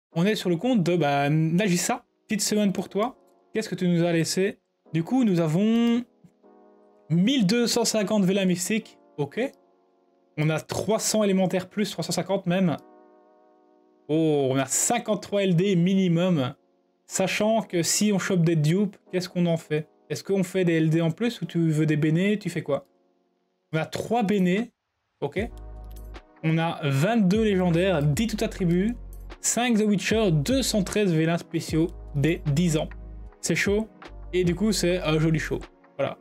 on est sur le compte de Nagisa. Petite semaine pour toi. Qu'est-ce que tu nous as laissé? Du coup, nous avons 1250 Vela mystiques. Ok. On a 300 élémentaires plus, 350 même. Oh, on a 53 LD minimum. Sachant que si on chope des dupes, qu'est-ce qu'on en fait? Est-ce qu'on fait des LD en plus ou tu veux des bénés? Tu fais quoi? On a 3 bénés. Ok. On a 22 légendaires, 10 tout attributs, 5 The Witcher, 213 vélins spéciaux des 10 ans. C'est chaud. Et du coup, c'est un joli show. Voilà.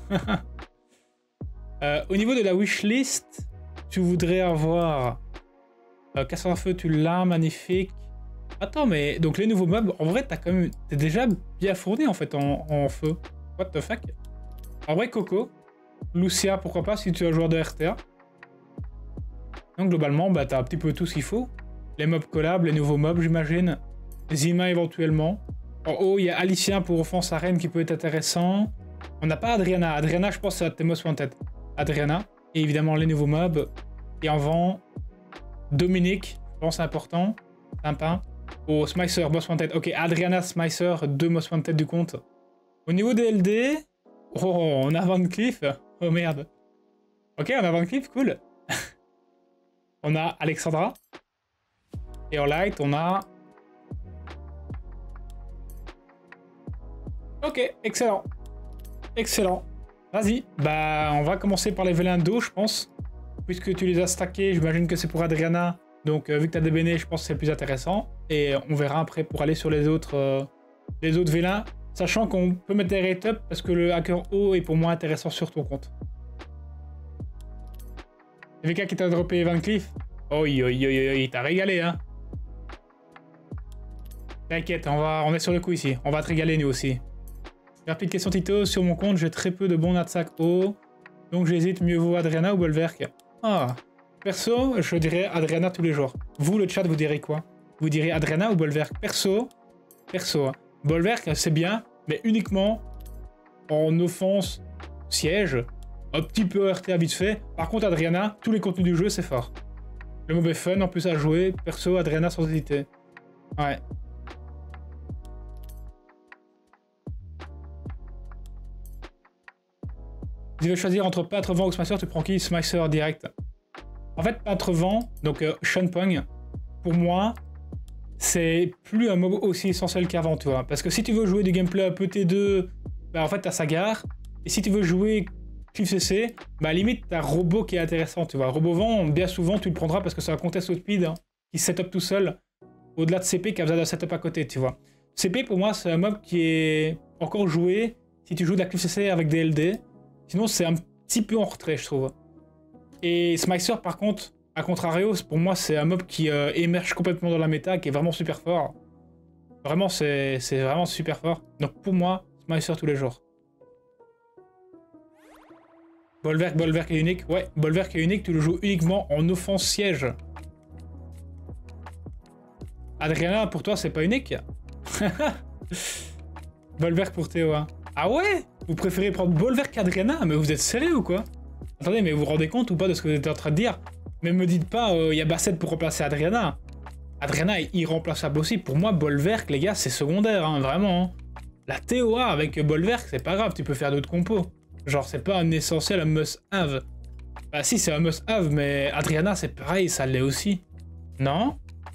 Au niveau de la wishlist, tu voudrais avoir... Casseur à feu, tu l'as, magnifique. Attends, mais donc les nouveaux mobs, en vrai, t'es déjà bien fourni en fait en feu. What the fuck? En vrai, Coco, Lucia, pourquoi pas, si tu es un joueur de RTA. Donc globalement, bah, t'as un petit peu tout ce qu'il faut. Les mobs collabs, les nouveaux mobs, j'imagine. Zima éventuellement. En haut, il y a Alicien pour offense arène qui peut être intéressant. On n'a pas Adriana. Adriana, je pense, c'est Atemos en tête. Adriana. Et évidemment, les nouveaux mobs. Et en vent, Dominique, je pense, c'est important. Sympa. Oh, Smicer, Boss Wanted. Ok, Adriana, Smicer, 2 Boss Wanted du compte. Au niveau des LD, oh, on a Van Cleef. Oh merde. Ok, on a Van Cleef, cool. On a Alexandra. Et en light, on a... Ok, excellent. Excellent. Vas-y. Bah, on va commencer par les vélins d'eau, je pense. Puisque tu les as stackés, j'imagine que c'est pour Adriana. Donc, vu que tu as des bénés, je pense que c'est le plus intéressant. Et on verra après pour aller sur les autres vélins. Sachant qu'on peut mettre des rate up parce que le hacker haut est pour moi intéressant sur ton compte. VK qui t'a droppé Van Cleef. Oi, oi, oi, oi, t'as régalé, hein. T'inquiète, on est sur le coup ici. On va te régaler, nous aussi. Rapide question Tito. Sur mon compte, j'ai très peu de bons natsac haut. Donc j'hésite, mieux vaut Adriana ou Bolverk. Ah. Perso, je dirais Adriana tous les jours. Vous, le chat, vous direz quoi? Vous direz Adriana ou Bolverk? Perso. Hein. Bolverk, c'est bien, mais uniquement en offense siège. Un petit peu RTA vite fait. Par contre, Adriana, tous les contenus du jeu, c'est fort. Le mob est fun, en plus à jouer. Perso, Adriana sans hésiter. Ouais. Si tu veux choisir entre Peintre Vent ou Smicer, tu prends qui? Smicer direct. En fait, Peintre Vent, donc Shunpong, pour moi, c'est plus un mob aussi essentiel qu'avant, tu vois. Parce que si tu veux jouer du gameplay un peu T2, bah en fait, t'as Sagar. Et si tu veux jouer Cliff CC, bah limite, t'as Robot qui est intéressant, tu vois. Robot Vent, bien souvent, tu le prendras parce que c'est un contest au speed hein, qui setup tout seul, au-delà de CP qui a besoin d'un setup à côté, tu vois. CP, pour moi, c'est un mob qui est encore joué si tu joues de la Cliff CC avec des LD. Sinon, c'est un petit peu en retrait, je trouve. Et Smicer, par contre, à contrario, pour moi, c'est un mob qui émerge complètement dans la méta, qui est vraiment super fort. Vraiment, c'est vraiment super fort. Donc pour moi, Smicer tous les jours. Bolverk est unique. Ouais, Bolverk est unique, tu le joues uniquement en offense siège. Adriana, pour toi, c'est pas unique? Bolverk pour Théo. Hein. Ah ouais? Vous préférez prendre Bolverk qu'Adriana? Mais vous êtes sérieux ou quoi? Attendez, mais vous vous rendez compte ou pas de ce que vous êtes en train de dire? Mais me dites pas, il y a Basset pour remplacer Adriana. Adriana est irremplaçable aussi. Pour moi, Bolverk, les gars, c'est secondaire, hein, vraiment. Hein. La TOA avec Bolverk, c'est pas grave, tu peux faire d'autres compos. Genre, c'est pas un essentiel, un must-have. Bah si, c'est un must-have, mais Adriana, c'est pareil, ça l'est aussi. Non?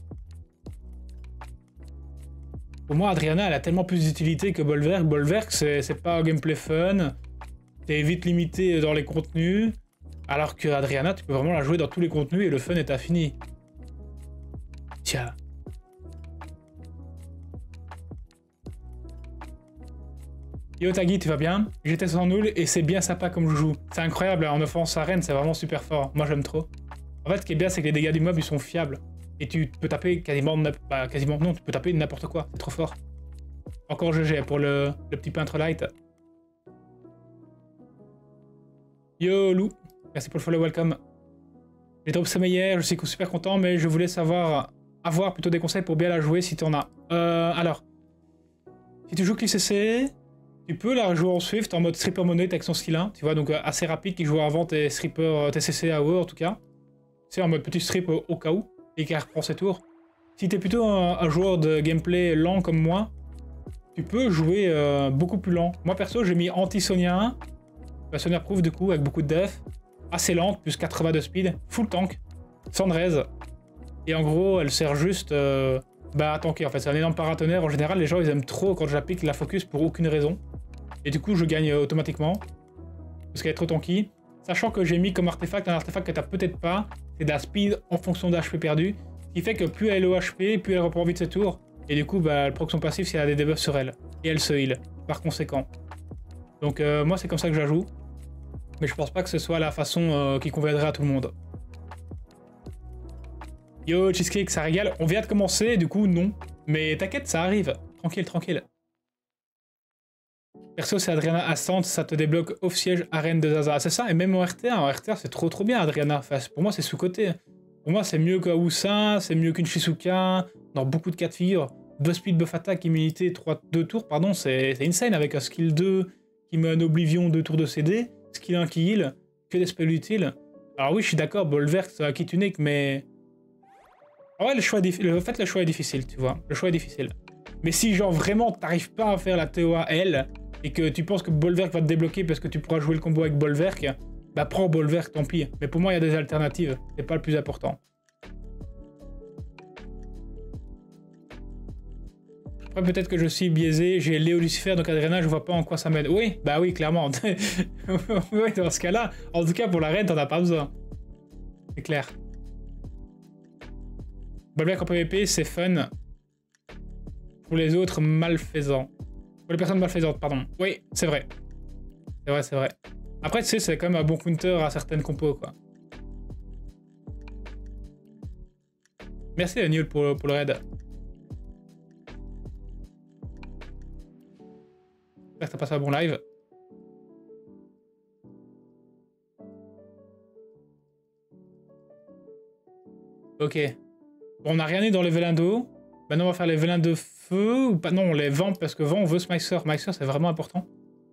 Pour moi, Adriana, elle a tellement plus d'utilité que Bolverk. Bolverk, c'est pas un gameplay fun. T'es vite limité dans les contenus. Alors que Adriana, tu peux vraiment la jouer dans tous les contenus et le fun est infini. Tiens. Yo Taggy, tu vas bien? J'étais sans nul et c'est bien sympa comme je joue. C'est incroyable, en offense arène, c'est vraiment super fort. Moi j'aime trop. En fait, ce qui est bien, c'est que les dégâts du mob, ils sont fiables. Et tu peux taper quasiment... Bah, quasiment non, tu peux taper n'importe quoi. C'est trop fort. Encore GG pour le petit peintre light. Yo Lou, merci pour le follow, welcome. J'ai drop ça hier, je suis super content, mais je voulais avoir plutôt des conseils pour bien la jouer si tu en as. Alors, si tu joues Cliff CC, tu peux la jouer en Swift en mode stripper monnaie avec son skill 1, tu vois, donc assez rapide qui joue avant tes strippers, tes CC AOE en tout cas. C'est en mode petit strip au cas où, et qui reprend ses tours. Si t'es plutôt un joueur de gameplay lent comme moi, tu peux jouer beaucoup plus lent. Moi perso, j'ai mis anti-Sonia 1, la Sonia Proof du coup, avec beaucoup de def, assez lente, plus 80 de speed, full tank, sans raise. Et en gros, elle sert juste à tanker en fait. C'est un énorme paratonnerre. En général, les gens ils aiment trop quand j'applique la focus pour aucune raison. Et du coup, je gagne automatiquement. Parce qu'elle est trop tanky. Sachant que j'ai mis comme artefact un artefact que t'as peut-être pas, c'est de la speed en fonction de HP perdu. Ce qui fait que plus elle est au HP, plus elle reprend vite ses tours. Et du coup, elle proc son passif si elle a des debuffs sur elle. Et elle se heal, par conséquent. Donc moi, c'est comme ça que je la joue. Mais je pense pas que ce soit la façon qui conviendrait à tout le monde. Yo, Cheesecake, ça régale. On vient de commencer, du coup, non. Mais t'inquiète, ça arrive. Tranquille, tranquille. Perso, c'est Adriana Ascent, ça te débloque off-siège arène de Zaza. C'est ça, et même en RTA. En RTA, c'est trop bien, Adriana. Enfin, pour moi, c'est sous-côté. Pour moi, c'est mieux qu'Aoussa, c'est mieux qu'une Shizuka. Dans beaucoup de cas de figure. Buff speed, buff attack, immunité, 2 tours, pardon, c'est insane avec un skill 2 qui met un Oblivion 2 tours de CD. Skill 1 qui heal, que des spells utiles. Alors oui, je suis d'accord, Bolverk, c'est un kit unique, mais... Ah ouais, le choix est difficile, tu vois. Le choix est difficile. Mais si, genre, vraiment, t'arrives pas à faire la TOA L, et que tu penses que Bolverk va te débloquer parce que tu pourras jouer le combo avec Bolverk, bah prends Bolverk, tant pis. Mais pour moi, il y a des alternatives. C'est pas le plus important. Après, peut-être que je suis biaisé. J'ai Léo Lucifer, donc Adriana, je vois pas en quoi ça m'aide. Oui, bah oui, clairement. Oui, dans ce cas-là, en tout cas, pour la reine, t'en as pas besoin. C'est clair. Bolverk en PvP, c'est fun. Pour les autres malfaisants. Pour les personnes malfaisantes, pardon. Oui, c'est vrai. C'est vrai, c'est vrai. Après, tu sais, c'est quand même un bon counter à certaines compos, quoi. Merci, Daniel, pour le raid. J'espère que t'as passé un bon live. Ok. Bon, on n'a rien eu dans les vélins d'eau. Maintenant, on va faire les vélins de feu. Ou pas. Non, on les vend parce que vent, on veut Smicer. Smicer, c'est vraiment important.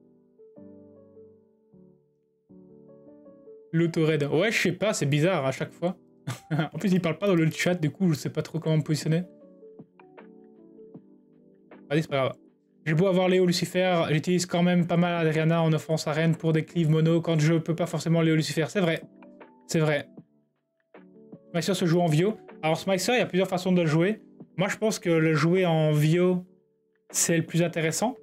L'auto-raid. Ouais, je sais pas, c'est bizarre à chaque fois. En plus, il parle pas dans le chat, du coup, je sais pas trop comment me positionner. Vas-y, c'est pas grave. J'ai beau avoir Léo Lucifer, j'utilise quand même pas mal Adriana en offense arène pour des cleaves mono quand je peux pas forcément Léo Lucifer. C'est vrai. C'est vrai. Smicer se joue en Vio. Alors, Smicer, il y a plusieurs façons de le jouer. Moi, je pense que le jouer en Vio, c'est le plus intéressant.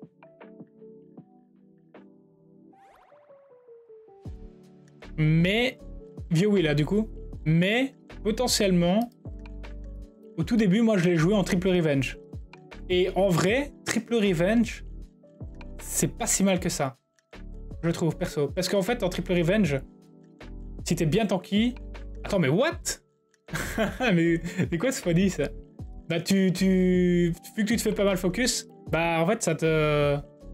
Mais... Vio, oui, là, du coup. Mais, potentiellement, au tout début, moi, je l'ai joué en triple revenge. Et en vrai, triple revenge, c'est pas si mal que ça. Je trouve, perso. Parce qu'en fait, en triple revenge, si t'es bien tanky... Attends, mais what? mais quoi ce funny, ça? Bah, vu que tu te fais pas mal focus, bah, en fait, ça te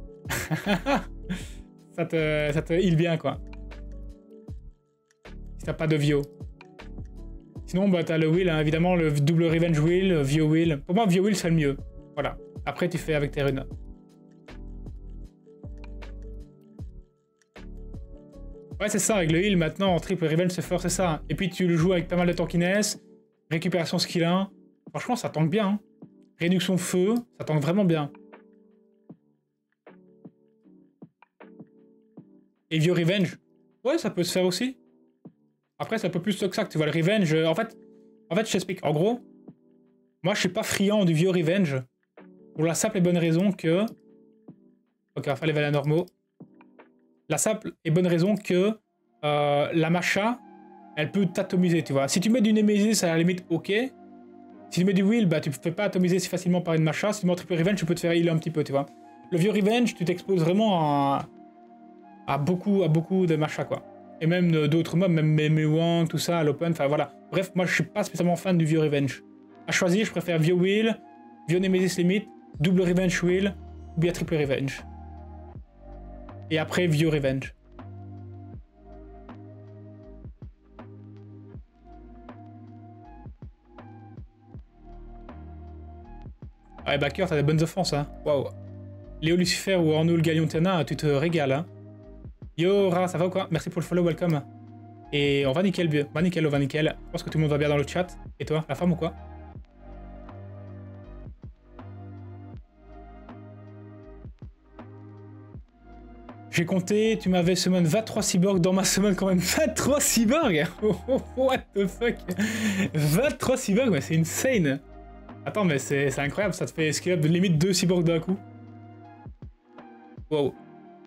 heal bien, quoi. Si t'as pas de Vio. Sinon, bah, t'as le Will, hein, évidemment, le double Revenge Will, Vio Will. Pour moi, Vio Will, c'est le mieux. Voilà. Après, tu fais avec tes runes. Ouais, c'est ça, avec le heal, maintenant, en triple Revenge, c'est fort, c'est ça. Et puis, tu le joues avec pas mal de tankiness, récupération skill 1. Franchement, ça tank bien. Hein. Réduction feu, ça tank vraiment bien. Et Vio Revenge, ouais, ça peut se faire aussi. Après, c'est un peu plus que ça que tu vois. Le Revenge, en fait, je t'explique. En gros, moi, je suis pas friand du Vio Revenge. Pour la simple et bonne raison que... Ok, on va faire les valeurs normaux. La simple et bonne raison que la Masha, elle peut t'atomiser, tu vois. Si tu mets du Nemesis, à la limite, ok. Si tu mets du Will, bah tu ne peux pas atomiser si facilement par une Masha. Si tu mets en triple Revenge, tu peux te faire healer un petit peu, tu vois. Le Vio Revenge, tu t'exposes vraiment à beaucoup de Masha, quoi. Et même d'autres mobs, même Mewang, tout ça, à l'open, enfin voilà. Bref, moi je suis pas spécialement fan du Vio Revenge. À choisir, je préfère Vio Will, Vio Nemesis Limit, double Revenge Will, ou bien triple Revenge. Et après, Vio Revenge. Ouais, Backer, t'as des bonnes offenses, hein. Waouh. Léo Lucifer ou Arnaud le Galion Tiana, tu te régales, hein. Yo, Ra, ça va ou quoi? Merci pour le follow, welcome. Et on va nickel, on va nickel. Je pense que tout le monde va bien dans le chat. Et toi, la femme ou quoi? J'ai compté, tu m'avais summon 23 cyborgs dans ma summon quand même. 23 cyborgs. What the fuck. 23 cyborgs, mais c'est insane. Attends, mais c'est incroyable, ça te fait skill up de limite 2 cyborgs d'un coup. Wow.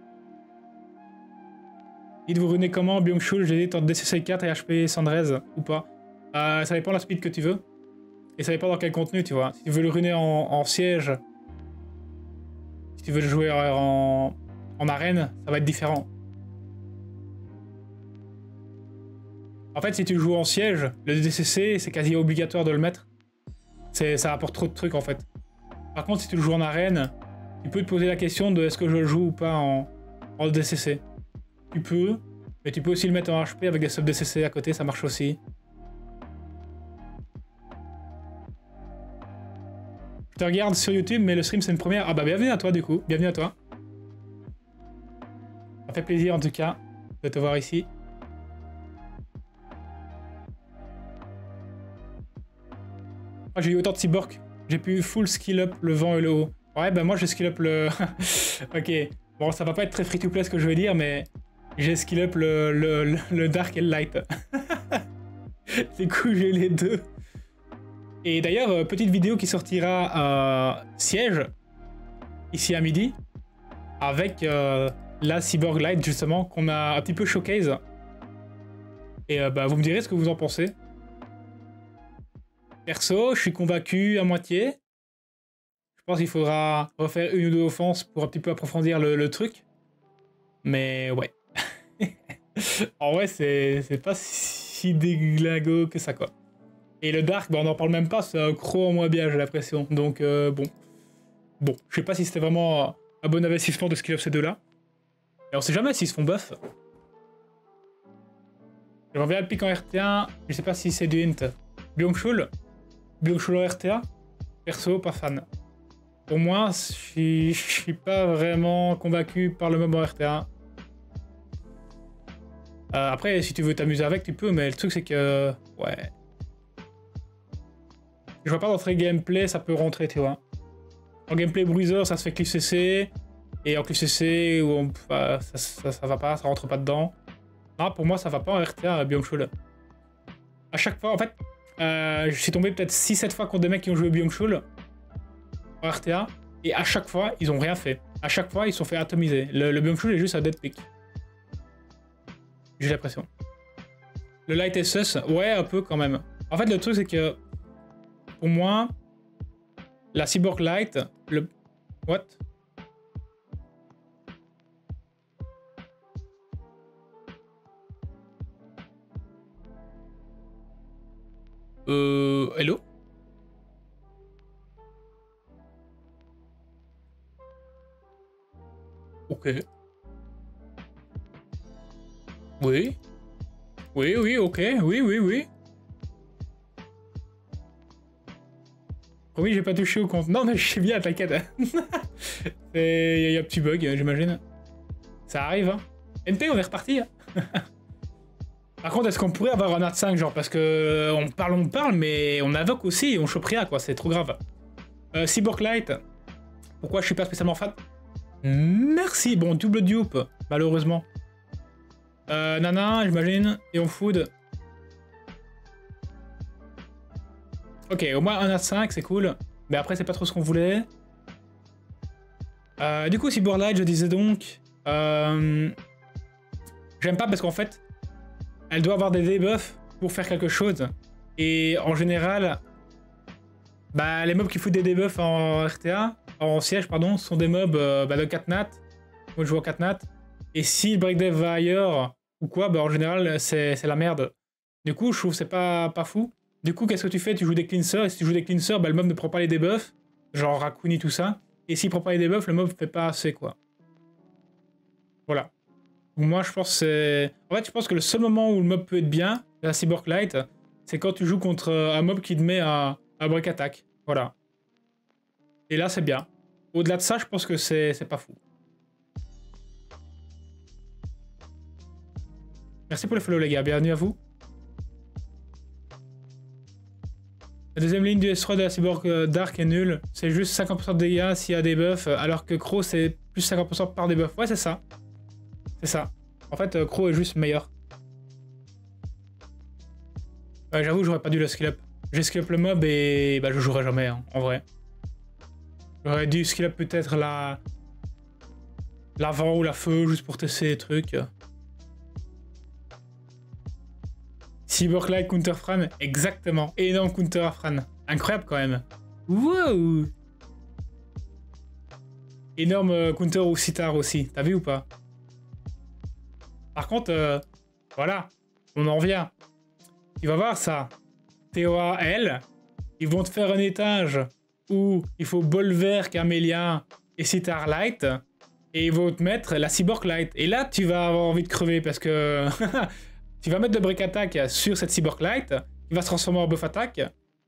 Dites-vous runez comment, Byung-Chul, j'ai dit entre DCC 4 et HP 113 ou pas. Ça dépend de la speed que tu veux. Et ça dépend dans quel contenu, tu vois. Si tu veux le runner en siège, si tu veux le jouer en arène, ça va être différent. En fait, si tu le joues en siège, le DCC, c'est quasi obligatoire de le mettre. Ça apporte trop de trucs, en fait. Par contre, si tu le joues en arène, tu peux te poser la question de est-ce que je le joue ou pas en DCC. Tu peux, mais tu peux aussi le mettre en HP avec des sub DCC à côté, ça marche aussi. Je te regarde sur YouTube, mais le stream c'est une première. Ah bah bienvenue à toi du coup, bienvenue à toi. Ça fait plaisir en tout cas de te voir ici. Ah, j'ai eu autant de cyborg, j'ai pu full skill up le vent et le haut. Ouais bah moi j'ai skill up le... Ok, bon ça va pas être très free to play ce que je veux dire, mais j'ai skill up le dark et le light. Du coup j'ai les deux. Et d'ailleurs, petite vidéo qui sortira siège, ici à midi, avec la Cyborg Light justement, qu'on a un petit peu showcase. Et bah, vous me direz ce que vous en pensez. Perso, je suis convaincu à moitié. Je pense qu'il faudra refaire une ou deux offenses pour un petit peu approfondir le truc. Mais ouais. En vrai, c'est pas si déglingo que ça, quoi. Et le Dark, bah on n'en parle même pas, c'est un croc en moins bien, j'ai l'impression. Donc bon. Bon, je sais pas si c'était vraiment un bon investissement de skill up ces deux-là. Et on sait jamais s'ils se font buff. J'aimerais bien le pic en RTA, je sais pas si c'est du hint. Byung-Chul en RTA, perso, pas fan. Pour moi, je suis pas vraiment convaincu par le mob en RTA. Après, si tu veux t'amuser avec, tu peux, mais le truc c'est que... Ouais... Je vois pas d'entrée gameplay, ça peut rentrer, tu vois. En gameplay bruiser, ça se fait cliff CC. Et en cliff CC, ça va pas, ça rentre pas dedans. Non, pour moi, ça va pas en RTA à Byung-Chul. À chaque fois, en fait, je suis tombé peut-être 6-7 fois contre des mecs qui ont joué Byung-Chul en RTA. Et à chaque fois, ils ont rien fait. À chaque fois, ils se sont fait atomiser. Le Byung-Chul est juste à dead pick. J'ai l'impression. Le light est sus, ouais, un peu quand même. En fait, le truc, c'est que pour moi, la Cyborg Light, le... What? Hello? Ok. Oui. Oui, ok. Oui. Oui, j'ai pas touché au compte. Non, mais je sais bien, t'inquiète. Il y a un petit bug, j'imagine. Ça arrive, hein. NP, on est reparti. Par contre, est-ce qu'on pourrait avoir un art 5, genre, parce que on parle, mais on invoque aussi et on chope rien, quoi. C'est trop grave. Cyborg Light. Pourquoi je suis pas spécialement fan? Merci. Bon, double dupe, malheureusement. Nana, j'imagine. Et on food. Ok, au moins un A5, c'est cool. Mais après, c'est pas trop ce qu'on voulait. Du coup, Cyborg Light, je disais donc... J'aime pas parce qu'en fait, elle doit avoir des debuffs pour faire quelque chose. Et en général, bah, les mobs qui foutent des debuffs en RTA, en siège, pardon, sont des mobs de 4 nat. Moi, je joue en 4 nat. Et si le breakdev va ailleurs, ou quoi, bah, en général, c'est la merde. Du coup, je trouve que c'est pas fou. Du coup, qu'est-ce que tu fais? Tu joues des cleansers, et si tu joues des cleansers, bah, le mob ne prend pas les debuffs, genre Rakuni, tout ça. Et s'il prend pas les debuffs, le mob fait pas assez, quoi. Voilà. Moi, je pense que c'est... En fait, je pense que le seul moment où le mob peut être bien, la Cyborg Light, c'est quand tu joues contre un mob qui te met à break attack. Voilà. Et là, c'est bien. Au-delà de ça, je pense que c'est pas fou. Merci pour les follow, les gars. Bienvenue à vous. La deuxième ligne du S3 de la Cyborg Dark est nulle. C'est juste 50% de dégâts s'il y a des buffs, alors que Crow, c'est plus 50% par des buffs. Ouais, c'est ça. C'est ça. En fait, Crow est juste meilleur. Ouais, j'avoue, j'aurais pas dû le skill up. J'ai skill up le mob et bah, je jouerai jamais, hein, en vrai. J'aurais dû skill up peut-être l'avant ou la feu, juste pour tester les trucs. Cyborg Light Counter Fran, exactement. Énorme counter à Fran. Incroyable quand même. Wow! Énorme counter au sitar aussi. T'as vu ou pas? Par contre, voilà, on en revient. Tu vas voir ça. TOA-L, ils vont te faire un étage où il faut Bolver, Camélia et Sitar Light. Et ils vont te mettre la Cyborg Light. Et là, tu vas avoir envie de crever parce que tu vas mettre de break attack sur cette Cyborg Light. Il va se transformer en buff attack.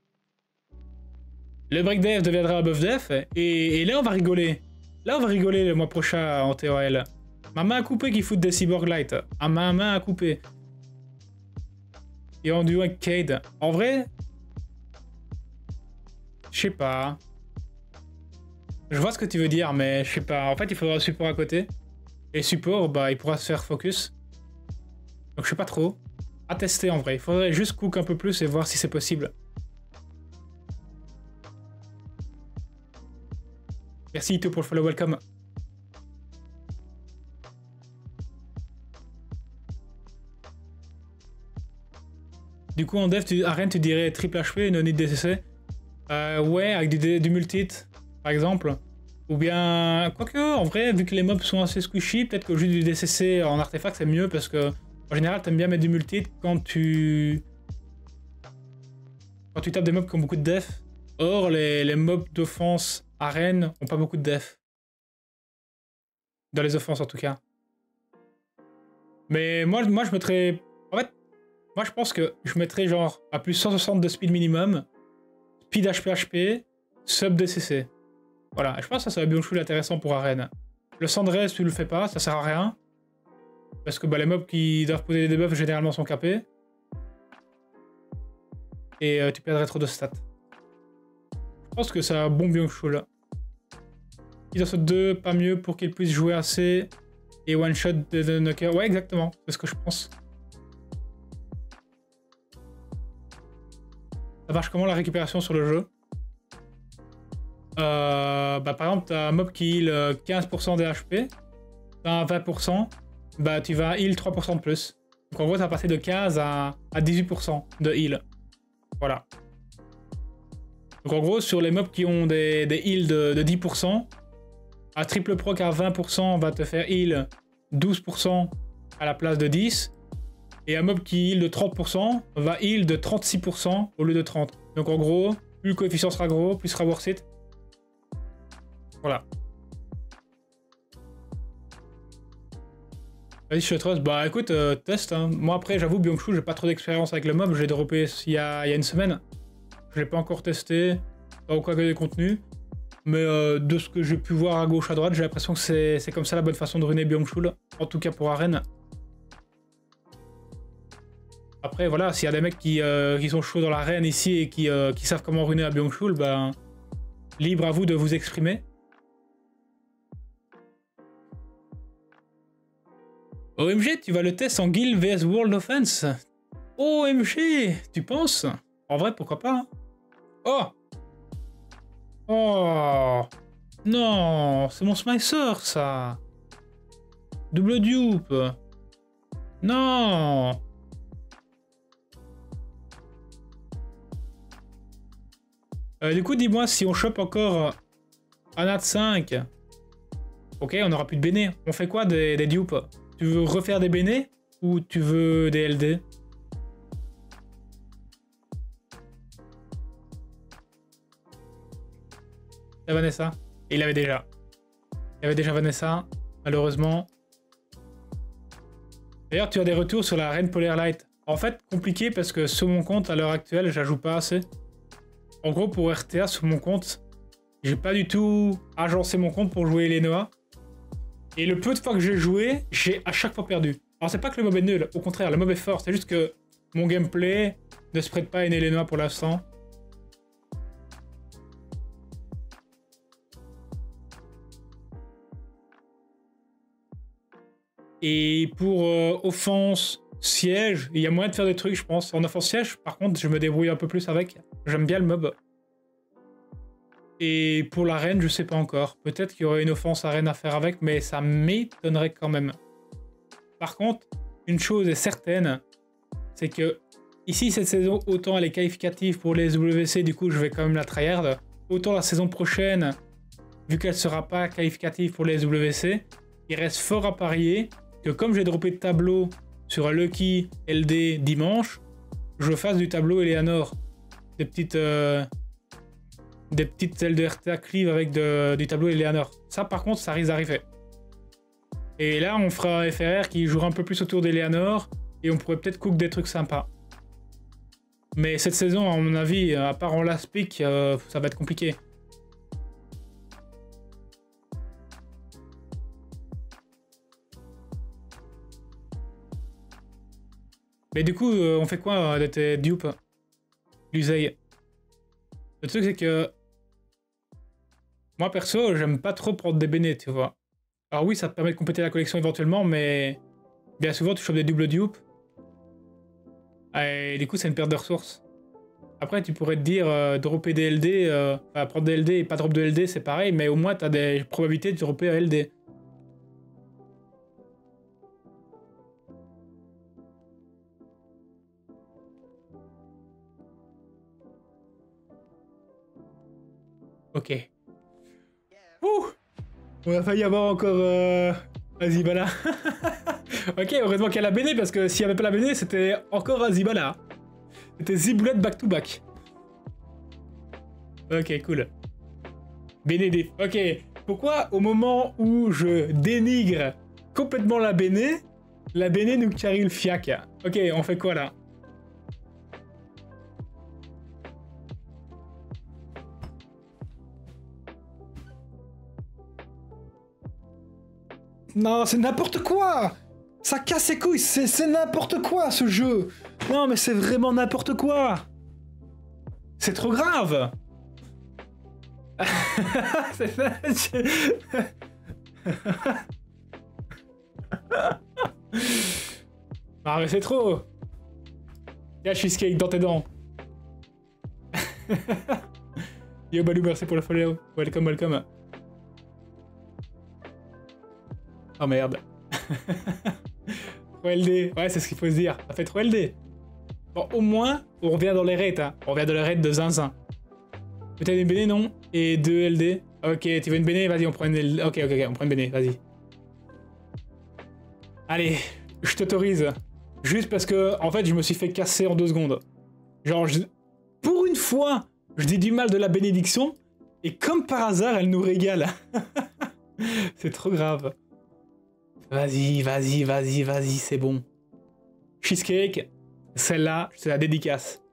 Le break def deviendra un buff def. Et là, on va rigoler. Là, on va rigoler le mois prochain en TOL. Ma main à couper qui fout des Cyborg Light. Ah, ma main à couper. Et en duo avec Cade. En vrai, je sais pas. Je vois ce que tu veux dire, mais je sais pas. En fait, il faudra un support à côté. Et support, bah, il pourra se faire focus. Donc, je sais pas trop. À tester en vrai. Il faudrait juste cook un peu plus et voir si c'est possible. Merci Ito pour le follow, welcome. Du coup, en dev, arène, tu dirais triple HP, no need DCC. Ouais, avec du multi-hit, par exemple. Ou bien, quoique, en vrai, vu que les mobs sont assez squishy, peut-être que juste du DCC en artefact, c'est mieux parce que, en général, t'aimes bien mettre du multi-hit quand tu tapes des mobs qui ont beaucoup de def. Or, les mobs d'offense arène ont pas beaucoup de def. Dans les offenses, en tout cas. Mais moi je mettrais... En fait, moi, je pense que je mettrais genre à plus 160 de speed minimum, speed HP, sub DCC. Voilà, je pense que ça serait bien intéressant pour arène. Le Sandress, tu le fais pas, ça sert à rien. Parce que bah, les mobs qui doivent poser des debuffs généralement sont capés. Et tu perdrais trop de stats. Je pense que c'est un bon Byung-Chul là. Il en saute 2, pas mieux pour qu'il puisse jouer assez. Et one shot de knocker. Ouais, exactement, c'est ce que je pense. Ça marche comment la récupération sur le jeu? Bah, par exemple, t'as un mob qui heal 15% des HP, t'as un 20%, bah tu vas heal 3% de plus. Donc en gros, ça va passer de 15 à 18% de heal. Voilà. Donc en gros, sur les mobs qui ont des heals de 10%, un triple proc à 20% va te faire heal 12% à la place de 10. Et un mob qui heal de 30% va heal de 36% au lieu de 30. Donc en gros, plus le coefficient sera gros, plus sera worth it. Voilà. Vas-y, je te trust. Bah écoute, test. Hein. Moi après, j'avoue, Byung-Chul, j'ai pas trop d'expérience avec le mob. Je l'ai droppé il y a une semaine. Je l'ai pas encore testé. Pas au cas des contenus. Mais de ce que j'ai pu voir à gauche, à droite, j'ai l'impression que c'est comme ça la bonne façon de ruiner Byung-Chul. En tout cas pour Arène. Après, voilà, s'il y a des mecs qui sont chauds dans l'arène ici et qui savent comment ruiner à Byung-Chul, ben, libre à vous de vous exprimer. OMG, tu vas le test en Guild vs World Offense. OMG, tu penses? En vrai, pourquoi pas? Hein. Oh! Oh! Non, c'est mon Smicer, ça! Double dupe! Non! Du coup, dis-moi si on chope encore un Nat 5. Ok, on aura plus de béné. On fait quoi des dupes? Tu veux refaire des béné ou tu veux des LD? C'est Vanessa. Et il avait déjà. Il avait déjà Vanessa, malheureusement. D'ailleurs, tu as des retours sur la Reine Polaire Light. En fait, compliqué parce que sur mon compte, à l'heure actuelle, j'ajoute pas assez. En gros, pour RTA, sur mon compte, j'ai pas du tout agencé mon compte pour jouer Elenoa. Et le peu de fois que j'ai joué, j'ai à chaque fois perdu. Alors c'est pas que le mob est nul, au contraire, le mob est fort, c'est juste que mon gameplay ne se prête pas à une Elenoa pour l'instant. Et pour offense, siège, il y a moyen de faire des trucs, je pense. En offense siège, par contre, je me débrouille un peu plus avec. J'aime bien le mob. Et pour l'arène, je sais pas encore. Peut-être qu'il y aurait une offense arène à faire avec, mais ça m'étonnerait quand même. Par contre, une chose est certaine, c'est que ici, cette saison, autant elle est qualificative pour les WC, du coup, je vais quand même la tryhard. Autant la saison prochaine, vu qu'elle sera pas qualificative pour les WC, il reste fort à parier que comme j'ai droppé de tableau sur un Lucky LD dimanche, je fasse du tableau Eleanor. Des petites ailes de RTA Cleave avec du tableau Eleanor. Ça, par contre, ça risque d'arriver. Et là, on fera un FRR qui jouera un peu plus autour d'Eleanor et on pourrait peut-être cook des trucs sympas. Mais cette saison, à mon avis, à part en last pick, ça va être compliqué. Mais du coup, on fait quoi de tes dupes, Luseille? Le truc, c'est que moi, perso, j'aime pas trop prendre des bénés, tu vois. Alors oui, ça te permet de compléter la collection éventuellement, mais bien souvent, tu chopes des doubles dupes. Et du coup, c'est une perte de ressources. Après, tu pourrais te dire, dropper des LD, prendre des LD et pas drop de LD, c'est pareil, mais au moins, tu as des probabilités de dropper un LD. Ok. Ouh! On a failli avoir encore... Azibala. Ok, heureusement qu'il y a la BD, parce que s'il n'y avait pas la BD, c'était encore Azibala. C'était Ziboulette back-to-back. Ok, cool. Béné, ok. Pourquoi au moment où je dénigre complètement la Béné nous carry le fiac? Ok, on fait quoi là? Non, c'est n'importe quoi! Ça casse les couilles, c'est n'importe quoi ce jeu! Non, mais c'est vraiment n'importe quoi! C'est trop grave! Ah, mais c'est trop! Là, je suis skate dans tes dents. Yo, Balou, merci pour le follow. Welcome, welcome. Oh merde. 3 LD. Ouais, c'est ce qu'il faut se dire. Ça fait 3 LD. Bon, au moins, on revient dans les rates. Hein. On revient dans les rates de zinzin. Peut-être une béné, non? Et 2 LD. Ok, tu veux une béné? Vas-y, on prend une LD. Ok, on prend une béné, vas-y. Allez, je t'autorise. Juste parce que, en fait, je me suis fait casser en 2 secondes. Genre, pour une fois, je dis du mal de la bénédiction. Et comme par hasard, elle nous régale. C'est trop grave. Vas-y, c'est bon. Cheesecake, celle-là, c'est la dédicace.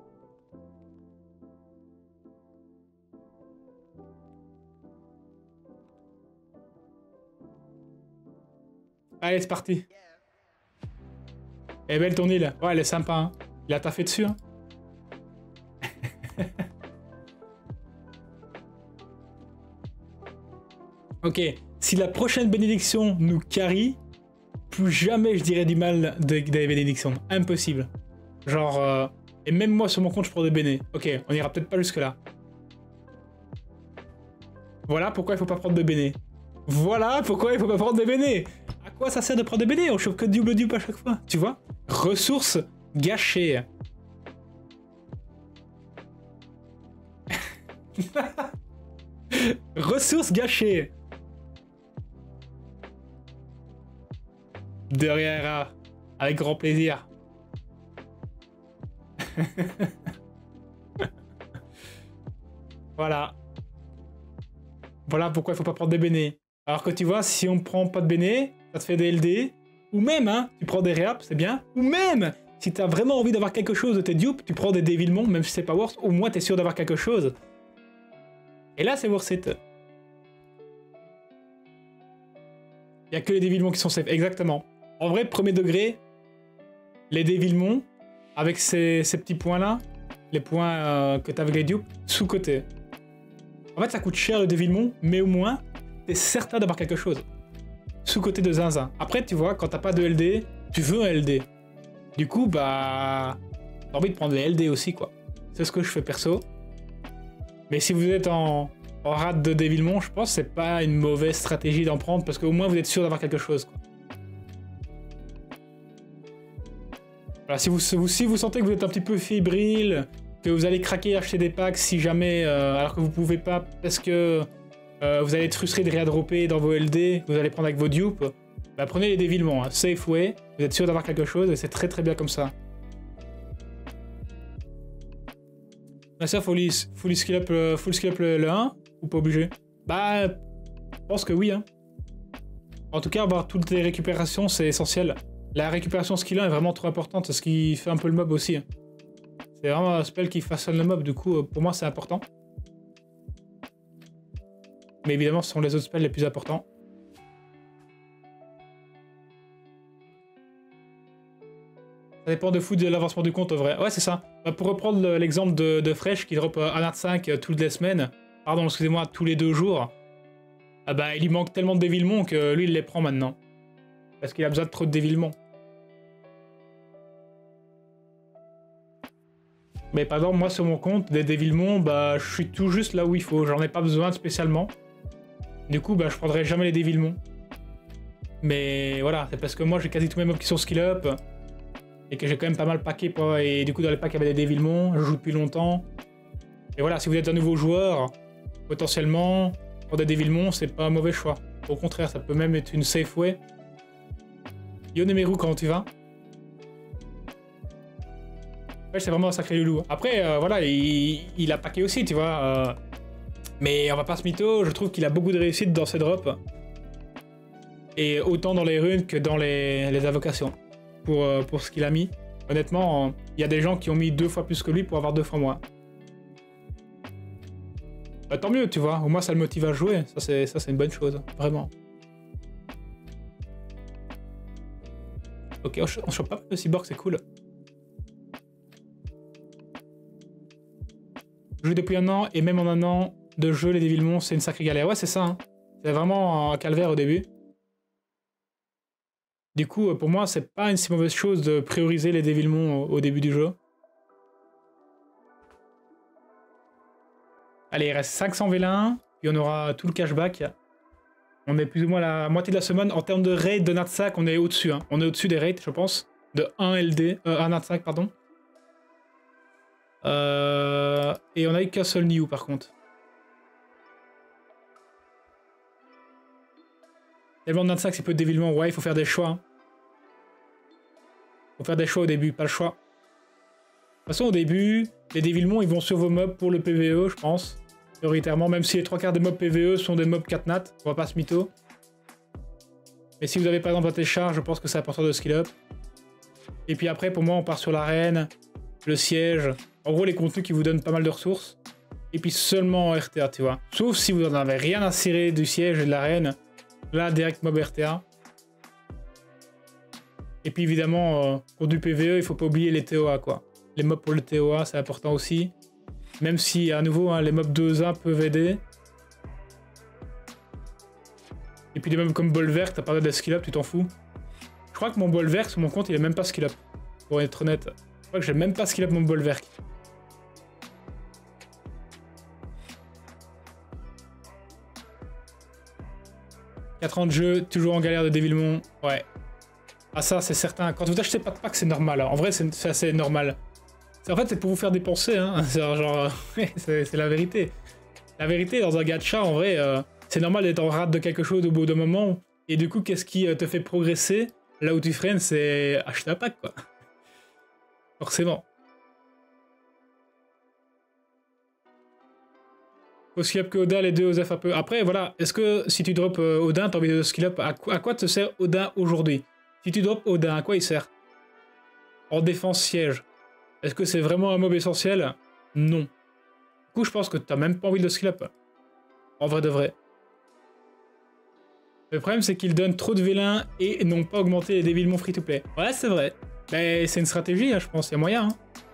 Allez, c'est parti. Elle est belle ton île. Ouais, elle est sympa. Hein. Il a taffé dessus. Hein. Ok. Si la prochaine bénédiction nous carry, plus jamais je dirais du mal des bénédictions. Impossible. Genre, et même moi sur mon compte, je prends des béné. Ok, on ira peut-être pas jusque-là. Voilà pourquoi il faut pas prendre de béné. Voilà pourquoi il faut pas prendre des béné. À quoi ça sert de prendre des béné? On chope que double dupe à chaque fois, tu vois? Ressources gâchées. Ressources gâchées. De rien, avec grand plaisir. Voilà. Voilà pourquoi il faut pas prendre des béné. Alors que tu vois, si on prend pas de béné, ça te fait des LD. Ou même, hein, tu prends des réaps, c'est bien. Ou même, si t'as vraiment envie d'avoir quelque chose de tes dupes, tu prends des dévilements, même si c'est pas worth, au moins t'es sûr d'avoir quelque chose. Et là, c'est worth it. Il y a que les dévilements qui sont safe, exactement. En vrai, premier degré, les dévilements, avec ces petits points-là, les points que t'as avec les dupes, sous-côté. En fait, ça coûte cher le dévilement, mais au moins, t'es certain d'avoir quelque chose. sous-côté de zinzin. Après, tu vois, quand t'as pas de LD, tu veux un LD. Du coup, bah... T'as envie de prendre les LD aussi, quoi. C'est ce que je fais perso. Mais si vous êtes en rate de Devilmon, je pense que c'est pas une mauvaise stratégie d'en prendre, parce qu'au moins vous êtes sûr d'avoir quelque chose, quoi. Voilà, si vous sentez que vous êtes un petit peu fébrile, que vous allez craquer et acheter des packs si jamais, alors que vous pouvez pas, parce que vous allez être frustré de réadropper dans vos LD, vous allez prendre avec vos dupes, bah prenez les Devilmon, hein, safe way, vous êtes sûr d'avoir quelque chose, et c'est très très bien comme ça. Mais ça, full skill up le 1, ou pas obligé? Bah, je pense que oui, hein. En tout cas, avoir toutes les récupérations, c'est essentiel. La récupération skill 1 est vraiment trop importante, c'est ce qui fait un peu le mob aussi. C'est vraiment un spell qui façonne le mob, du coup, pour moi, c'est important. Mais évidemment, ce sont les autres spells les plus importants. Ça dépend de fou de l'avancement du compte, au vrai. Ouais, c'est ça. Bah, pour reprendre l'exemple de Fresh qui drop un art 5 toutes les semaines, pardon, excusez-moi, tous les 2 jours, ah bah, il lui manque tellement de Devilmon que lui, il les prend maintenant. Parce qu'il a besoin de trop de Devilmon. Mais par exemple, moi, sur mon compte, des Devilmon, bah, je suis tout juste là où il faut. J'en ai pas besoin spécialement. Du coup, bah, je prendrai jamais les Devilmon. Mais voilà, c'est parce que moi, j'ai quasi tous mes mobs qui sont skill up. Et que j'ai quand même pas mal packé, et du coup dans les packs il y avait des Devilmon, je joue depuis longtemps. Et voilà, si vous êtes un nouveau joueur, potentiellement, pour des Devilmon, c'est pas un mauvais choix. Au contraire, ça peut même être une safe way. Yo Nemeru, comment tu vas? Ouais, c'est vraiment un sacré loulou. Après, voilà, il a packé aussi, tu vois. Mais on va pas se mytho, je trouve qu'il a beaucoup de réussite dans ses drops. Et autant dans les runes que dans les invocations. Pour ce qu'il a mis. Honnêtement, il y a des gens qui ont mis 2 fois plus que lui pour avoir 2 fois moins. Bah, tant mieux, tu vois. Au moins, ça le motive à jouer. Ça, c'est une bonne chose. Vraiment. Ok, on chope pas le cyborg, c'est cool. Je joue depuis un an, et même en un an de jeu, les Devilmon, c'est une sacrée galère. Ouais, c'est ça. Hein. C'est vraiment un calvaire au début. Du coup, pour moi, c'est pas une si mauvaise chose de prioriser les Devilmon au début du jeu. Allez, il reste 500 V1, puis on aura tout le cashback. On est plus ou moins à la moitié de la semaine. En termes de raid de Natsak, on est au-dessus. Hein. On est au-dessus des raids, je pense. De 1 LD, 1 Natsak, pardon. Et on a eu qu'un seul Niu, par contre. Tellement de Natsak, c'est peu de Devilmon. Ouais, il faut faire des choix. Hein. Faut faire des choix au début, pas le choix. De toute façon, au début, les Devilmon, ils vont sur vos mobs pour le PvE, je pense. Prioritairement, même si les 3 quarts des mobs PvE sont des mobs 4 nat. On va pas se mytho. Mais si vous avez par exemple un Téchar, je pense que c'est important de skill up. Et puis après, pour moi, on part sur l'arène, le siège. En gros, les contenus qui vous donnent pas mal de ressources. Et puis seulement en RTA, tu vois. Sauf si vous en avez rien à cirer du siège et de l'arène. Là, direct mob RTA. Et puis évidemment, pour du PvE, il faut pas oublier les TOA, quoi. Les mobs pour le TOA, c'est important aussi. Même si, à nouveau, hein, les mobs 2A peuvent aider. Et puis des mobs comme Bolverk, t'as pas de skill up, tu t'en fous. Je crois que mon Bolverk, sur mon compte, il est même pas skill up. Pour être honnête. Je crois que j'ai même pas skill up mon Bolverk. « 4 ans de jeu, toujours en galère de Devilmon. » Ouais. Ah ça, c'est certain. Quand vous achetez pas de pack, c'est normal. Hein. En vrai, c'est assez normal. En fait, c'est pour vous faire dépenser. Hein. C'est la vérité. La vérité, dans un gacha, en vrai, c'est normal d'être en rate de quelque chose au bout d'un moment. Et du coup, qu'est-ce qui te fait progresser là où tu freines, c'est acheter un pack, quoi. Forcément. Faut skill up que Odin, les deux Osef un peu. Après, voilà, est-ce que si tu drops Odin, t'as envie de skill up? À quoi te sert Odin aujourd'hui? Si tu drops Odin, à quoi il sert? En défense siège. Est-ce que c'est vraiment un mob essentiel? Non. Du coup, je pense que t'as même pas envie de skill up. En vrai de vrai. Le problème, c'est qu'ils donnent trop de vélin et n'ont pas augmenté les Devilmon free-to-play. Ouais, c'est vrai. Mais c'est une stratégie, hein, je pense. Il y a moyen. Hein.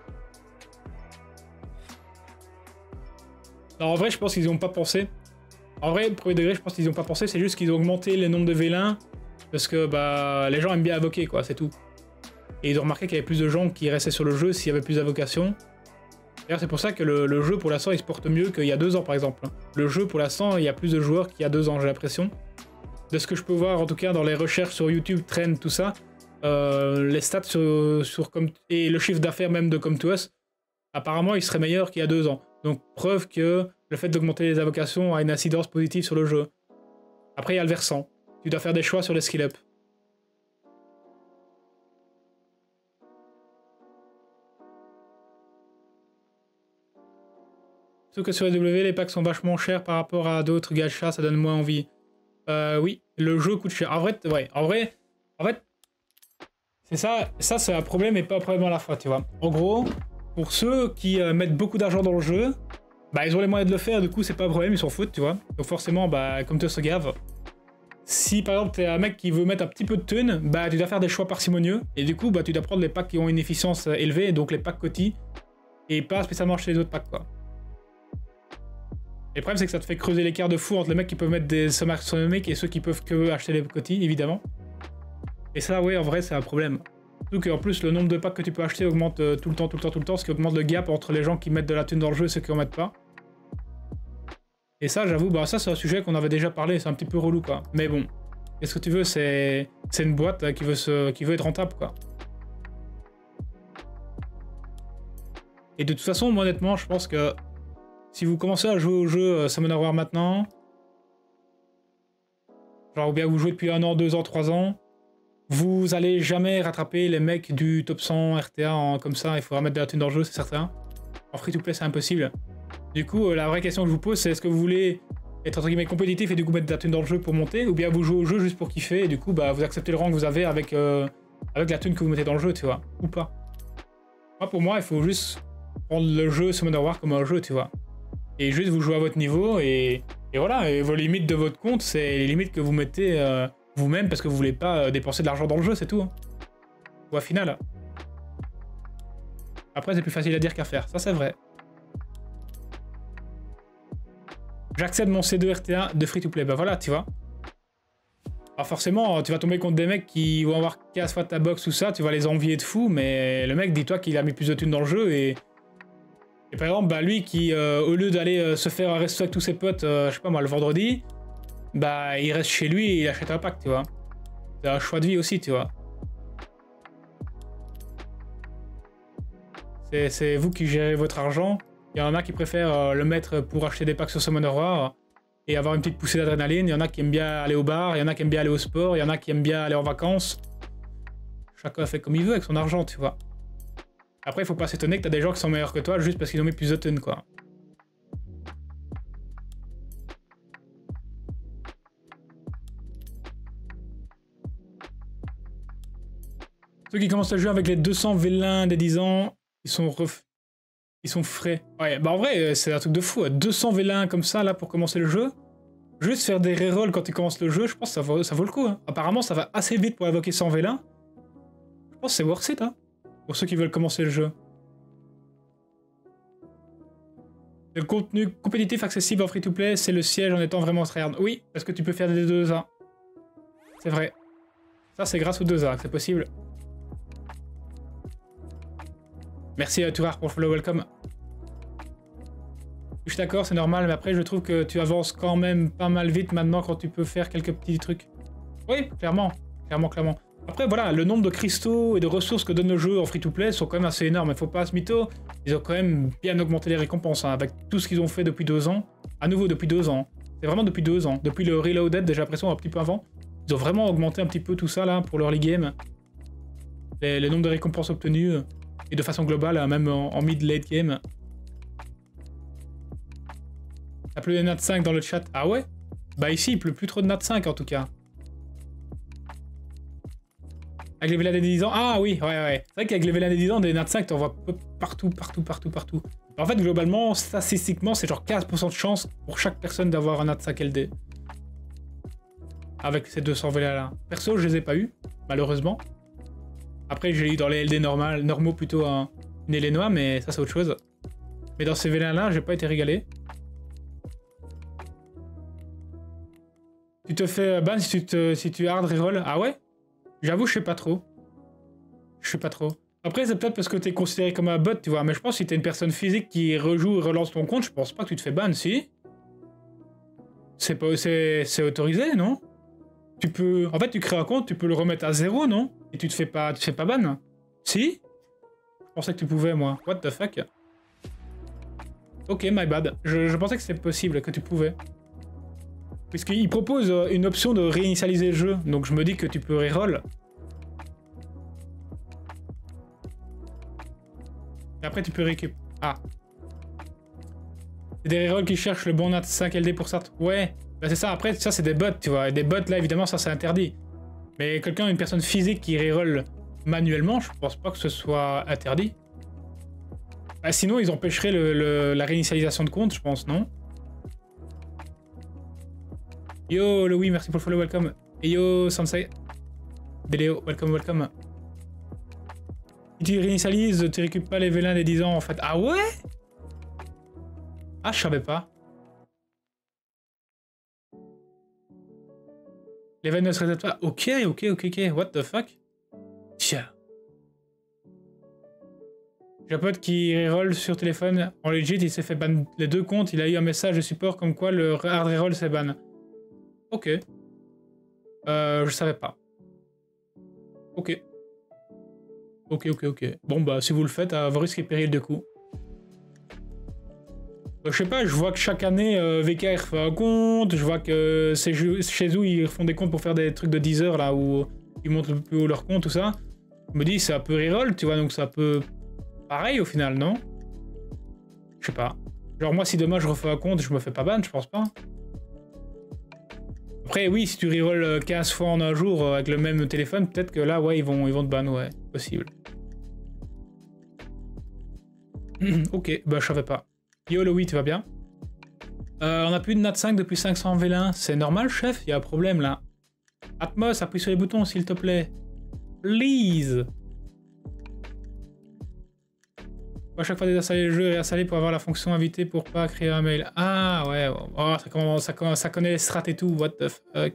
Non, en vrai, je pense qu'ils n'y ont pas pensé. En vrai, premier degré, je pense qu'ils n'y ont pas pensé. C'est juste qu'ils ont augmenté le nombre de vélins Parce que bah, les gens aiment bien invoquer, quoi, c'est tout. Et ils ont remarqué qu'il y avait plus de gens qui restaient sur le jeu s'il y avait plus d'invocations. D'ailleurs, c'est pour ça que le jeu, pour l'instant, il se porte mieux qu'il y a 2 ans, par exemple. Le jeu, pour l'instant, il y a plus de joueurs qu'il y a 2 ans, j'ai l'impression. De ce que je peux voir, en tout cas, dans les recherches sur YouTube, Trend, tout ça, les stats et le chiffre d'affaires même de Come to Us, apparemment, il serait meilleur qu'il y a 2 ans. Donc, preuve que le fait d'augmenter les invocations a une incidence positive sur le jeu. Après, il y a le versant. Tu dois faire des choix sur les skill-up. Sauf que sur les W, les packs sont vachement chers par rapport à d'autres gachas, ça donne moins envie. Oui, le jeu coûte cher. En vrai, ouais, en fait, c'est ça c'est un problème et pas un problème à la fois, tu vois. En gros, pour ceux qui mettent beaucoup d'argent dans le jeu, bah ils ont les moyens de le faire, du coup c'est pas un problème, ils s'en foutent, tu vois. Donc forcément, bah comme tu se gave, si par exemple t'es un mec qui veut mettre un petit peu de thunes, bah tu dois faire des choix parcimonieux, et du coup bah tu dois prendre les packs qui ont une efficience élevée, donc les packs cotis, et pas spécialement acheter les autres packs, quoi. Et le problème, c'est que ça te fait creuser l'écart de fou entre les mecs qui peuvent mettre des sommes astronomiques et ceux qui peuvent que acheter les cotis, évidemment. Et ça, ouais, en vrai, c'est un problème. Surtout qu'en plus, le nombre de packs que tu peux acheter augmente tout le temps, ce qui augmente le gap entre les gens qui mettent de la thune dans le jeu et ceux qui en mettent pas. Et ça, j'avoue, bah ça, c'est un sujet qu'on avait déjà parlé, c'est un petit peu relou, quoi. Mais bon, qu'est-ce que tu veux, c'est une boîte qui veut être rentable, quoi. Et de toute façon, moi, honnêtement, je pense que si vous commencez à jouer au jeu Summoner War maintenant, genre ou bien vous jouez depuis 1 an, 2 ans, 3 ans, vous allez jamais rattraper les mecs du top 100 RTA comme ça, il faudra mettre de la thune dans le jeu, c'est certain. En free-to-play, c'est impossible. Du coup, la vraie question que je vous pose, c'est est-ce que vous voulez être entre guillemets compétitif et du coup mettre de la thune dans le jeu pour monter, ou bien vous jouez au jeu juste pour kiffer et du coup bah vous acceptez le rang que vous avez avec la thune que vous mettez dans le jeu, tu vois, ou pas. Moi, pour moi, il faut juste prendre le jeu Summoner War comme un jeu, tu vois. Et juste vous jouez à votre niveau et voilà, et vos limites de votre compte, c'est les limites que vous mettez vous-même parce que vous voulez pas dépenser de l'argent dans le jeu, c'est tout. Hein. Ou à final. Après, c'est plus facile à dire qu'à faire, ça c'est vrai. J'accède mon C2 RTA de free-to-play, bah voilà, tu vois. Alors forcément, tu vas tomber contre des mecs qui vont avoir 15 fois ta box ou ça, tu vas les envier de fou, mais le mec, dis-toi qu'il a mis plus de thunes dans le jeu et par exemple, bah lui qui, au lieu d'aller se faire un resto avec tous ses potes, je sais pas moi, le vendredi, bah il reste chez lui et il achète un pack, tu vois. C'est un choix de vie aussi, tu vois. C'est vous qui gérez votre argent. Il y en a qui préfèrent le mettre pour acheter des packs sur Summoner War et avoir une petite poussée d'adrénaline. Il y en a qui aiment bien aller au bar, il y en a qui aiment bien aller au sport, il y en a qui aiment bien aller en vacances. Chacun fait comme il veut avec son argent, tu vois. Après, il faut pas s'étonner que t'as des gens qui sont meilleurs que toi juste parce qu'ils ont mis plus de thunes, quoi. Ceux qui commencent le jeu avec les 200 vélins des 10 ans, ils sont frais. Ouais, bah en vrai, c'est un truc de fou. 200 vélins comme ça, là, pour commencer le jeu. Juste faire des rerolls quand tu commences le jeu, je pense que ça vaut le coup. Hein. Apparemment, ça va assez vite pour invoquer 100 vélins. Je pense que c'est worth it, hein, pour ceux qui veulent commencer le jeu. Le contenu compétitif accessible en free-to-play, c'est le siège en étant vraiment tryhard. Oui, parce que tu peux faire des 2A. C'est vrai. Ça, c'est grâce aux 2A que c'est possible. Merci à Tourard pour le follow, welcome. Je suis d'accord, c'est normal, mais après, je trouve que tu avances quand même pas mal vite maintenant quand tu peux faire quelques petits trucs. Oui, clairement. Clairement. Après, voilà, le nombre de cristaux et de ressources que donne le jeu en free-to-play sont quand même assez énormes. Il faut pas se mytho. Ils ont quand même bien augmenté les récompenses, hein, avec tout ce qu'ils ont fait depuis 2 ans. À nouveau, depuis 2 ans. C'est vraiment depuis 2 ans. Depuis le Reloaded, déjà l'impression un petit peu avant. Ils ont vraiment augmenté un petit peu tout ça, là, pour l'early game. Le nombre de récompenses obtenues. Et de façon globale, même en mid-late game. T'as plus de Nat 5 dans le chat. Ah ouais? Bah ici, il pleut plus trop de Nat 5 en tout cas. Avec les Vélins des 10 ans. Ah oui, ouais. C'est vrai qu'avec les Vélins des 10 ans, des Nat 5, t'en vois partout. En fait, globalement, statistiquement, c'est genre 15% de chance pour chaque personne d'avoir un Nat 5 LD. Avec ces 200 Vélins là. Perso, je les ai pas eu, malheureusement. Après, j'ai eu dans les LD normaux plutôt une Elénois, mais ça, c'est autre chose. Mais dans ces Vélins là, j'ai pas été régalé. Tu te fais ban si tu hard reroll. Ah ouais? J'avoue, je sais pas trop. Je sais pas trop. Après, c'est peut-être parce que t'es considéré comme un bot, tu vois. Mais je pense que si t'es une personne physique qui rejoue et relance ton compte, je pense pas que tu te fais ban, si? C'est autorisé, non? Tu peux... En fait, tu crées un compte, tu peux le remettre à 0, non? Et tu te fais pas ban? Si? Je pensais que tu pouvais, moi. What the fuck? Ok, my bad. Je pensais que c'était possible, que tu pouvais. Puisqu'il propose une option de réinitialiser le jeu, donc je me dis que tu peux reroll. Et après, tu peux récupérer. Ah. C'est des rerolls qui cherchent le bon nat 5 LD pour ça. Ouais, bah c'est ça. Après, ça, c'est des bots, tu vois. Et des bots, là, évidemment, ça, c'est interdit. Mais quelqu'un, une personne physique qui reroll manuellement, je pense pas que ce soit interdit. Bah, sinon, ils empêcheraient la réinitialisation de compte, je pense, non? Yo, Louis, merci pour le follow, welcome. Et yo, Sensei. Deléo, welcome, welcome. Si tu réinitialises, tu récupères pas les vélins des 10 ans, en fait. Ah ouais? Ah, je savais pas. L'event ne se reset pas. Ok. What the fuck? Tiens. J'ai un pote qui reroll sur téléphone. En legit, il s'est fait ban les deux comptes. Il a eu un message de support comme quoi le hard reroll s'est ban. Ok. Je savais pas. Ok. Bon, bah, si vous le faites, à vos risques et périls de coup. Je sais pas, je vois que chaque année, VKR fait un compte, je vois que c'est chez eux, ils font des comptes pour faire des trucs de 10 heures, là, où ils montent un peu plus haut leur compte, tout ça. Je me dis, c'est un peu reroll, tu vois, donc c'est un peu pareil au final, non? Je sais pas. Genre, moi, si demain je refais un compte, je me fais pas ban, je pense pas. Après, oui, si tu reroll 15 fois en un jour avec le même téléphone, peut-être que là, ouais, ils vont te ban, ouais, possible. Ok, bah, je savais pas. Yo, Louis, tu vas bien? On a plus de Nat 5 depuis 500 V1. C'est normal, chef? Il y a un problème, là. Atmos, appuie sur les boutons, s'il te plaît. Please! À chaque fois désinstaller le jeu et réinstaller pour avoir la fonction invitée pour pas créer un mail. Ah, ouais. Oh, ça connaît les strats et tout. What the fuck?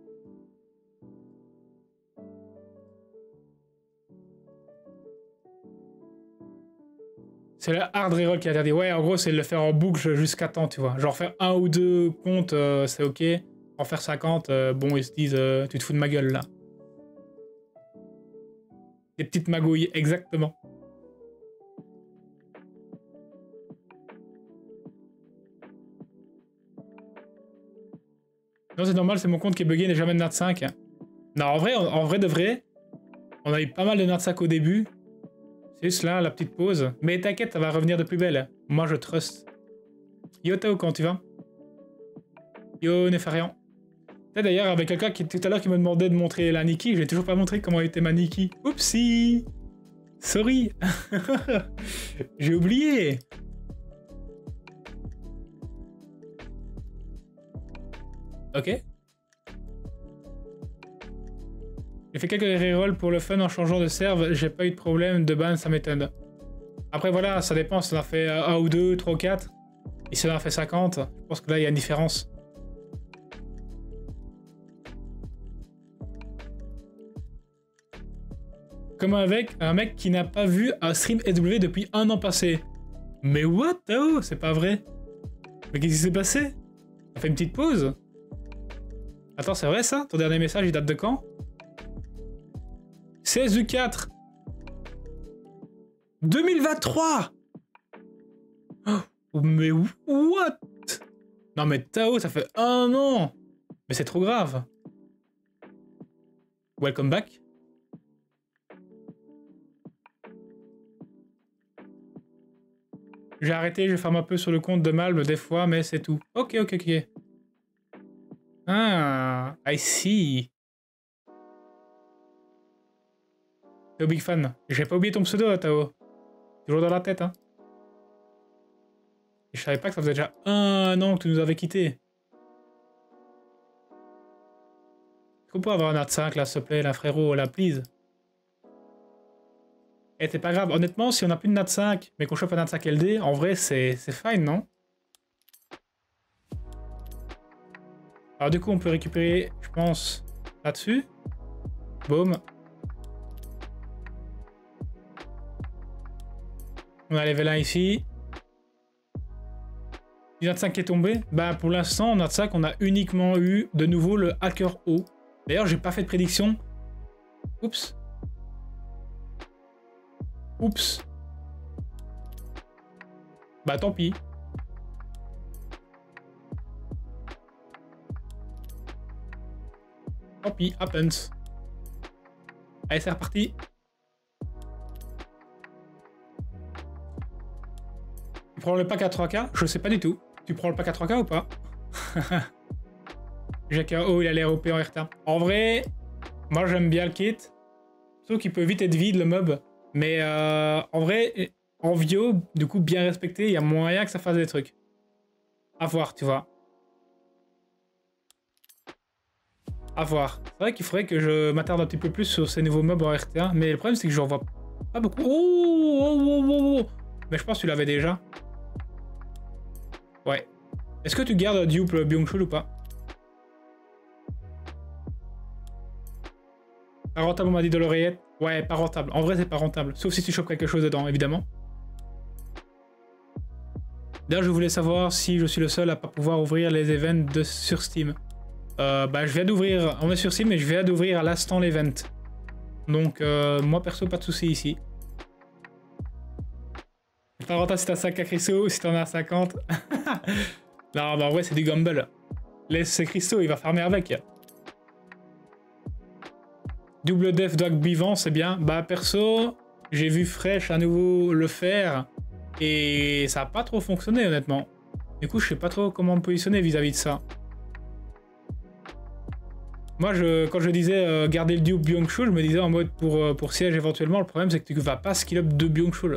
C'est le hard reroll qui a interdit. Ouais, en gros, c'est de le faire en boucle jusqu'à temps, tu vois. Genre faire un ou deux comptes, c'est ok. En faire 50, bon, ils se disent, tu te fous de ma gueule, là. Des petites magouilles, exactement. Non, c'est normal, c'est mon compte qui est bugué, il n'est jamais de Nat 5. Non, en vrai de vrai, on a eu pas mal de Nat 5 au début. C'est juste là, la petite pause. Mais t'inquiète, ça va revenir de plus belle. Moi, je trust. Yo, Tao, comment tu vas? Yo, Nefarian. Tu d'ailleurs, avec quelqu'un qui tout à l'heure qui me demandait de montrer la Nikki, j'ai toujours pas montré comment était ma Nikki. Oupsie! Sorry! J'ai oublié! Ok. J'ai fait quelques rerolls pour le fun en changeant de serve, j'ai pas eu de problème de ban, ça m'étonne. Après voilà, ça dépend, si on a fait 1 ou 2, 3 ou 4. Et si on en a fait 50, je pense que là il y a une différence. Comme avec un mec qui n'a pas vu un stream SW depuis 1 an passé. Mais what? Oh, c'est pas vrai. Mais qu'est-ce qui s'est passé? On fait une petite pause? Attends, c'est vrai ça? Ton dernier message il date de quand? 16 du 4 2023. Oh, mais what? Non mais Tao, ça fait 1 an. Mais c'est trop grave. Welcome back. J'ai arrêté, je ferme un peu sur le compte de Malm des fois, mais c'est tout. Ok. Ah, I see. Tao Big Fan. J'ai pas oublié ton pseudo, Tao. Toujours dans la tête, hein. Et je savais pas que ça faisait déjà 1 an que tu nous avais quittés. Est-ce qu'on peut avoir un Nat 5 là, s'il te plaît, là, frérot, là, please? Eh, c'est pas grave. Honnêtement, si on a plus de Nat 5, mais qu'on chope un Nat 5 LD, en vrai, c'est fine, non? Alors du coup, on peut récupérer, je pense, là-dessus. Boum. On a level 1 ici. Il y en a 5 qui est tombé. Bah pour l'instant, on a de ça qu'on a uniquement eu de nouveau le hacker haut. D'ailleurs, j'ai pas fait de prédiction. Oups. Oups. Bah tant pis. Tant pis, happens. Allez, c'est reparti. Tu prends le pack à 3K? Je sais pas du tout. Tu prends le pack à 3K ou pas? Oh, il a l'air OP en RTA. En vrai, moi j'aime bien le kit. Sauf qu'il peut vite être vide le mob. Mais en vrai, en Vio, du coup bien respecté, il y a moyen que ça fasse des trucs. À voir, tu vois. À voir. C'est vrai qu'il faudrait que je m'attarde un petit peu plus sur ces nouveaux mobs en RTA. Mais le problème c'est que j'en vois pas beaucoup. Oh. Mais je pense que tu l'avais déjà. Ouais. Est-ce que tu gardes Dupe Byung-chul ou pas? Pas rentable, on m'a dit de l'oreillette. Ouais, pas rentable. En vrai, c'est pas rentable. Sauf si tu chopes quelque chose dedans, évidemment. D'ailleurs, je voulais savoir si je suis le seul à pas pouvoir ouvrir les events sur Steam. Bah, je viens d'ouvrir. On est sur Steam, mais je viens d'ouvrir à l'instant l'event. Donc, moi perso, pas de soucis ici. Pas rentable si t'as 5 à Cristo ou si t'en as 50. Non, bah en vrai, c'est du gamble. Laisse Cristo, il va farmer avec. Double def Dog Bivant, c'est bien. Bah perso, j'ai vu Fresh à nouveau le faire et ça a pas trop fonctionné honnêtement. Du coup, je sais pas trop comment me positionner vis-à-vis de ça. Moi, quand je disais garder le dupe Byung-chul, je me disais en mode pour siège éventuellement, le problème c'est que tu vas pas skill up de Byung-chul.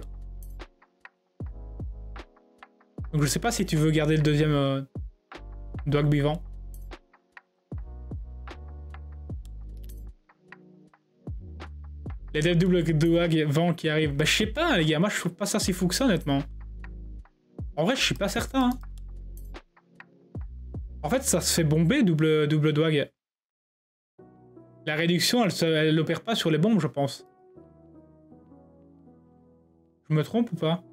Donc je sais pas si tu veux garder le deuxième Dog Bivant. Les devs double Dog vent qui arrivent. Bah je sais pas les gars, moi je trouve pas ça si fou que ça honnêtement. En vrai je suis pas certain. Hein. En fait ça se fait bomber double Dog. La réduction elle opère pas sur les bombes je pense. Je me trompe ou pas?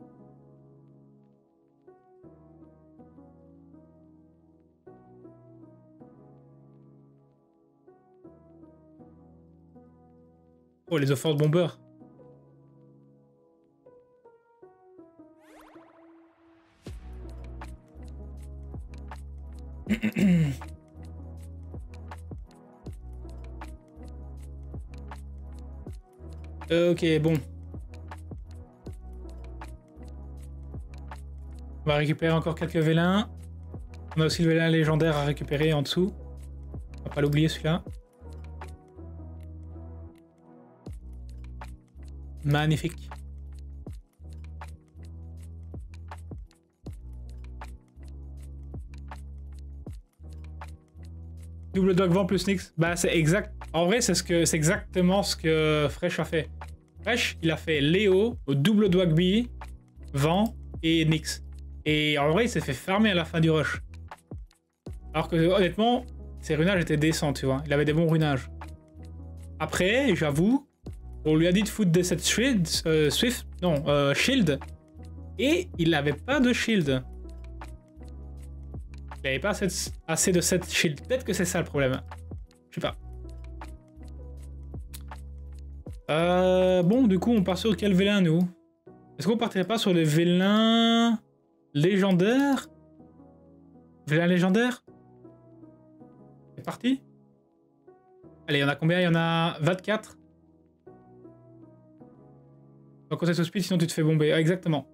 Oh les offers de bombeurs. Ok, bon. On va récupérer encore quelques vélins. On a aussi le vélin légendaire à récupérer en dessous. On va pas l'oublier celui-là. Magnifique. Double Dog Vent plus Nyx. Bah c'est exact. En vrai c'est exactement ce que Fresh a fait. Fresh il a fait Léo, double Dog B, Vent et Nyx. Et en vrai il s'est fait farmer à la fin du rush. Alors que honnêtement ses runages étaient décents tu vois. Il avait des bons runages. Après j'avoue on lui a dit de foutre des 7 shield. Et il n'avait pas de shield. Il n'avait pas assez de 7 shield. Peut-être que c'est ça le problème. Je sais pas. Bon, du coup, on part sur quel vélin, nous? Est-ce qu'on partirait pas sur les vélins légendaires? Vélin légendaire? C'est parti? Allez, il y en a combien? Il y en a 24. Donc on au speed, sinon tu te fais bomber. Ah, exactement.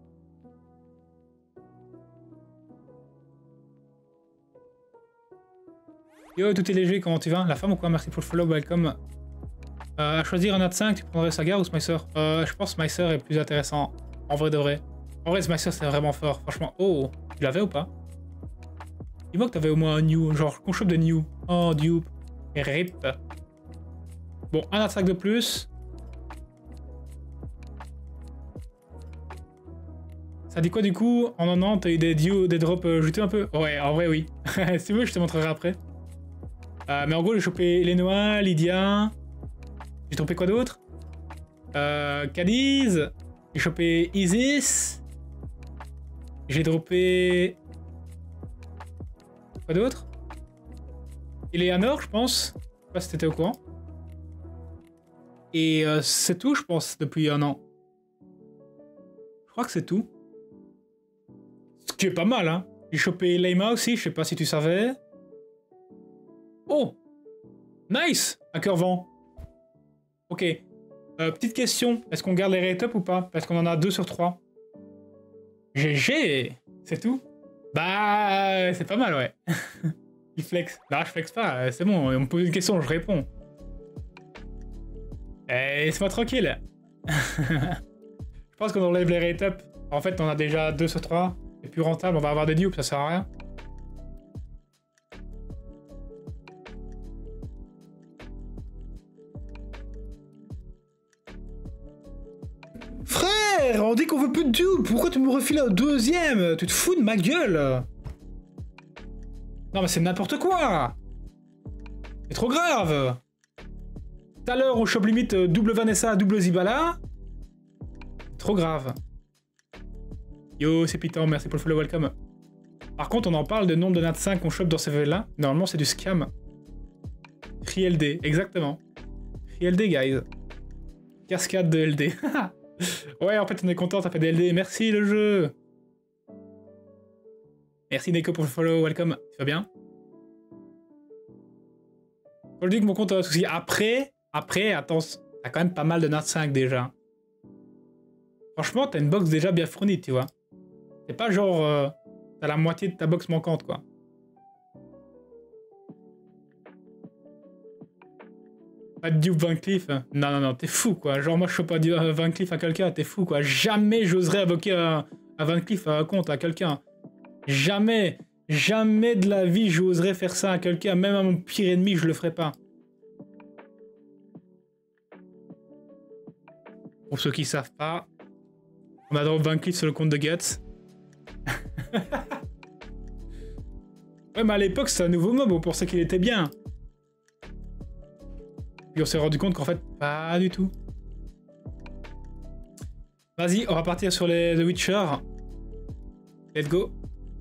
Yo, tout est léger, comment tu vas? La femme ou quoi? Merci pour le follow, welcome. À choisir un autre 5, tu prendrais Saga ou Smicer? Je pense que Smicer est plus intéressant. En vrai de vrai. En vrai, Smicer c'est vraiment fort, franchement. Oh, tu l'avais ou pas? Dis-moi que t'avais au moins un new, genre qu'on chope de new. Oh, dupe. RIP. Bon, un attaque de plus. Ça dit quoi du coup? En 90, t'as eu des drops juteux un peu? Ouais, en vrai, oui. Si tu veux, je te montrerai après. Mais en gros, j'ai chopé Lenoir, Lydia. J'ai trompé quoi d'autre? Cadiz. J'ai chopé Isis. J'ai droppé... Quoi d'autre? Eleanor, je pense. Je sais pas si t'étais au courant. Et c'est tout, je pense, depuis un an. Je crois que c'est tout. Ce qui est pas mal, hein. J'ai chopé Leima aussi, je sais pas si tu savais. Oh! Nice! Un cœur vent. Ok. Petite question, est-ce qu'on garde les rate up ou pas? Parce qu'on en a 2 sur 3. GG! C'est tout? Bah, c'est pas mal, ouais. Il flex. Là, je flex pas, c'est bon, on me pose une question, je réponds. Eh, laisse-moi tranquille. Je pense qu'on enlève les rate up. En fait, on a déjà 2 sur 3. C'est plus rentable, on va avoir des dupes, ça sert à rien. Frère, on dit qu'on veut plus de dupe. Pourquoi tu me refiles un deuxième? Tu te fous de ma gueule? Non mais c'est n'importe quoi. C'est trop grave. Tout à l'heure, on shop limite double Vanessa, double Zibala. Trop grave. Yo, c'est Python, merci pour le follow, welcome. Par contre, on en parle de nombre de nat 5 qu'on chope dans ces là. Normalement, c'est du scam. Free LD, exactement. Free LD, guys. Cascade de LD. Ouais, en fait, on est content, ça fait des LD. Merci, le jeu. Merci, Neko, pour le follow, welcome. Tu vas bien? Quand je dis que mon compte a un souci, après, attends, t'as quand même pas mal de nat 5 déjà. Franchement, t'as une box déjà bien fournie, tu vois. C'est pas genre... t'as la moitié de ta box manquante, quoi. Pas de dupe Van Cleef. Non, non, non, t'es fou, quoi. Genre, moi, je chope pas Van Cleef à quelqu'un, t'es fou, quoi. Jamais j'oserais invoquer un Van Cleef à un compte à quelqu'un. Jamais. Jamais de la vie, j'oserais faire ça à quelqu'un. Même à mon pire ennemi, je le ferais pas. Pour ceux qui savent pas, on a drop Van Cleef sur le compte de Guts. Ouais, mais à l'époque, c'était un nouveau mob, on pensait qu'il était bien. Puis on s'est rendu compte qu'en fait, pas du tout. Vas-y, on va partir sur les The Witcher. Let's go.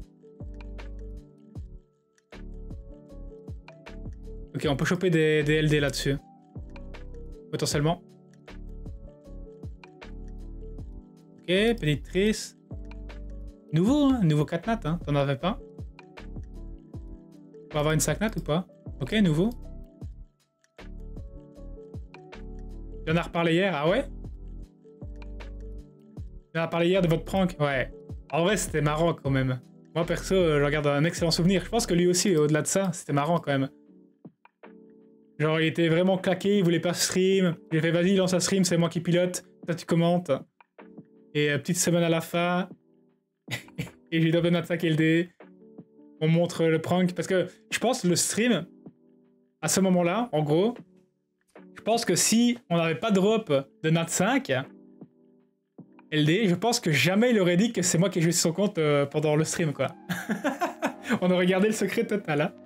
Ok, on peut choper des LD là-dessus. Potentiellement. Ok, petite trice. Nouveau, hein, nouveau 4 nat, hein. T'en avais pas? On va avoir une 5 nat ou pas? Ok, nouveau. On en a reparlé hier, ah ouais? On en a parlé hier de votre prank, ouais. En vrai, c'était marrant quand même. Moi, perso, je regarde un excellent souvenir. Je pense que lui aussi, au-delà de ça, c'était marrant quand même. Genre, il était vraiment claqué, il voulait pas stream. J'ai fait, vas-y, lance un stream, c'est moi qui pilote. Toi, tu commentes. Et petite semaine à la fin. Et j'ai double notre LD. On montre le prank. Parce que je pense le stream, à ce moment-là, en gros, je pense que si on n'avait pas de drop de Nat 5 LD, je pense que jamais il aurait dit que c'est moi qui ai joué sur son compte pendant le stream, quoi. On aurait gardé le secret total, hein.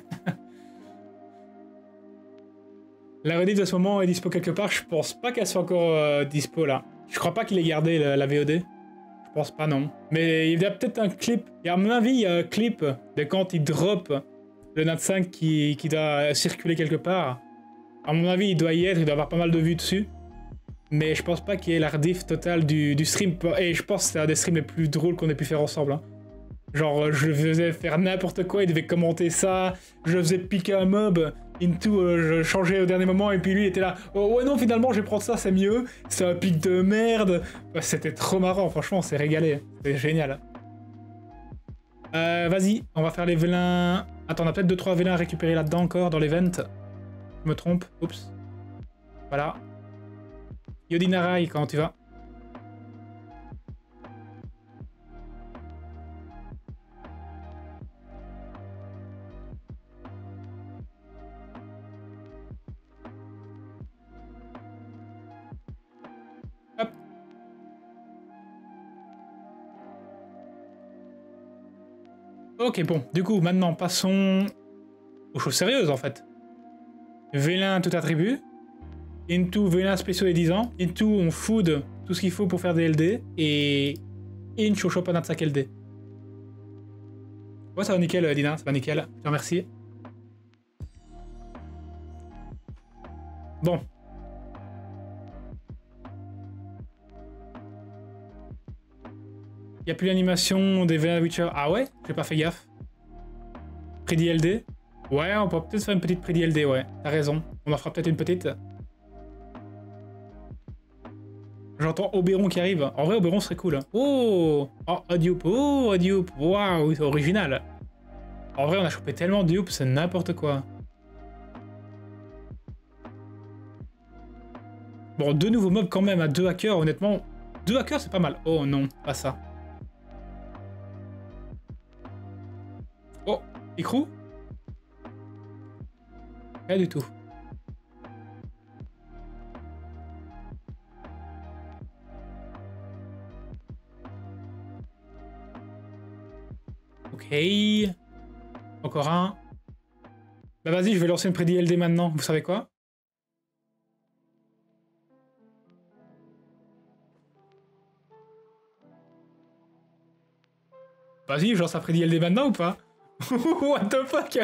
La rediff de ce moment est dispo quelque part. Je pense pas qu'elle soit encore dispo, là. Je crois pas qu'il ait gardé la VOD. Je pense pas, non. Mais il y a peut-être un clip. Et à mon avis, il y a un clip de quand il drop le Nat 5 qui doit circuler quelque part. À mon avis, il doit y être, il doit avoir pas mal de vues dessus. Mais je pense pas qu'il y ait la rediff totale du stream. Et je pense que c'est un des streams les plus drôles qu'on ait pu faire ensemble, hein. Genre, je faisais faire n'importe quoi, il devait commenter ça. Je faisais piquer un mob. Into, je changeais au dernier moment et puis lui était là. Oh ouais, non, finalement, je vais prendre ça, c'est mieux. C'est un pic de merde. Ouais, c'était trop marrant, franchement, on s'est régalé. C'était génial. Vas-y, on va faire les vélins. Attends, on a peut-être 2-3 vélins à récupérer là-dedans encore dans l'event. Je me trompe, oups. Voilà. Yodinarai, comment tu vas? Hop. Ok, bon. Du coup, maintenant, passons aux choses sérieuses, en fait. Vélin, tout attribut. Into, Vélin spéciaux des 10 ans. Into, on food tout ce qu'il faut pour faire des LD. Et Inch au championnat de sac LD. Ouais, ça va nickel, Dina. Ça va nickel. Je te remercie. Bon. Il n'y a plus l'animation des Vélin Witcher. Ah ouais? J'ai pas fait gaffe. Prédit LD. Ouais, on peut peut-être faire une petite prédit LD, ouais. T'as raison. On en fera peut-être une petite. J'entends Oberon qui arrive. En vrai, Oberon serait cool. Oh, oh, Audioop. Oh, Audioop. Waouh, c'est original. En vrai, on a chopé tellement Audioop, c'est n'importe quoi. Bon, 2 nouveaux mobs quand même à 2 hackers, honnêtement. 2 hackers, c'est pas mal. Oh non, pas ça. Oh, écrou? Pas du tout. Ok. Encore un. Bah vas-y, je vais lancer une prédit LD maintenant. Vous savez quoi? Vas-y, je lance un prédit LD maintenant ou pas? What the fuck?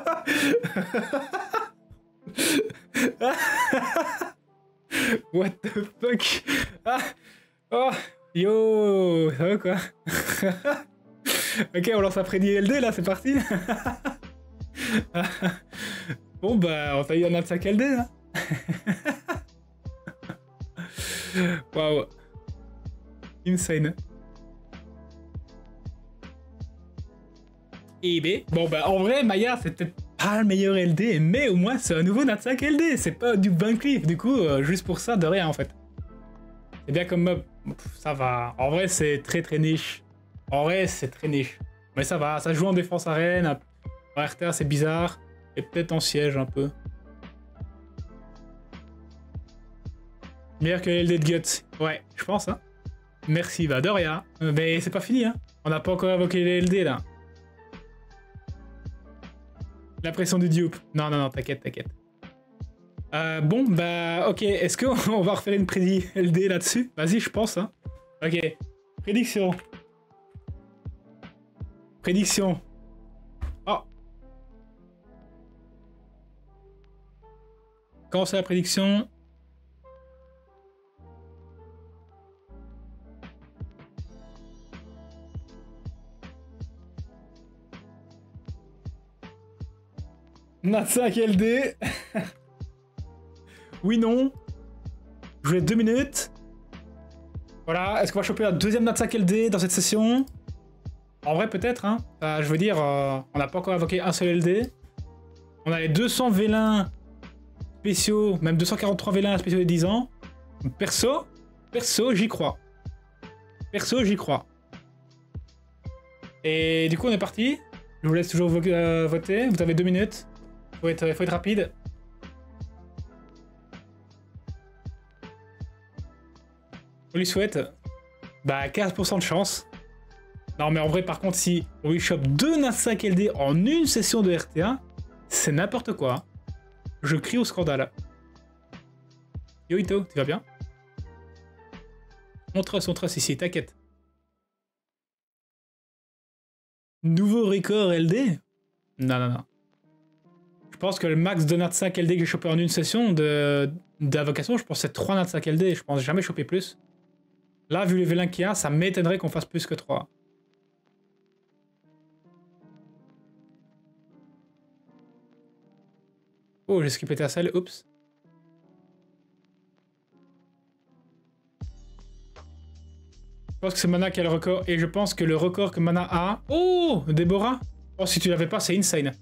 What the fuck? Ah, oh, yo, ça va quoi? Ok, on lance un prédit LD là, c'est parti. Bon bah, on t'a eu un 5 LD là. Waouh. Insane. Et B. Bon bah en vrai, Maya c'est peut-être pas le meilleur LD, mais au moins c'est un nouveau Nat 5 LD, c'est pas du Van Cleef, du coup juste pour ça de rien en fait. C'est bien comme mob, ça va. En vrai c'est très niche. En vrai c'est très niche. Mais ça va, ça joue en défense arène, en RTA c'est bizarre, et peut-être en siège un peu. Meilleur que LD de Guts. Ouais, je pense hein. Merci, bah de rien. Mais c'est pas fini hein. On n'a pas encore évoqué les LD là. La pression du dupe. Non, non, non, t'inquiète, t'inquiète. Bon, bah, ok. Est-ce qu'on va refaire une prédit LD là-dessus? Vas-y, je pense, hein. Ok. Prédiction. Prédiction. Oh. Comment c'est la prédiction? Nat 5 LD. Oui, non. Je voulais 2 minutes. Voilà, est-ce qu'on va choper un deuxième Nat 5 LD dans cette session? En vrai, peut-être, hein. Je veux dire, on n'a pas encore invoqué un seul LD. On a les 200 vélins spéciaux, même 243 vélins spéciaux de 10 ans. Perso, j'y crois. Perso, j'y crois. Et du coup, on est parti. Je vous laisse toujours voter. Vous avez 2 minutes. Faut être rapide. On lui souhaite bah 15% de chance. Non mais en vrai par contre si on lui chope 2 Nat 5 LD en une session de RTA, c'est n'importe quoi. Je crie au scandale. Yo Ito, tu vas bien? On trust ici, t'inquiète. Nouveau record LD? Non, non, non. Je pense que le max de Nat 5 LD que j'ai chopé en une session d'invocation, je pense que c'est 3 Nat 5 LD. Je pense jamais choper plus. Là, vu les vélins qu'il y a, ça m'étonnerait qu'on fasse plus que 3. Oh, j'ai skippé ta salle, oups. Je pense que c'est Mana qui a le record, et je pense que le record que Mana a... Oh, Déborah. Oh, si tu l'avais pas, c'est insane.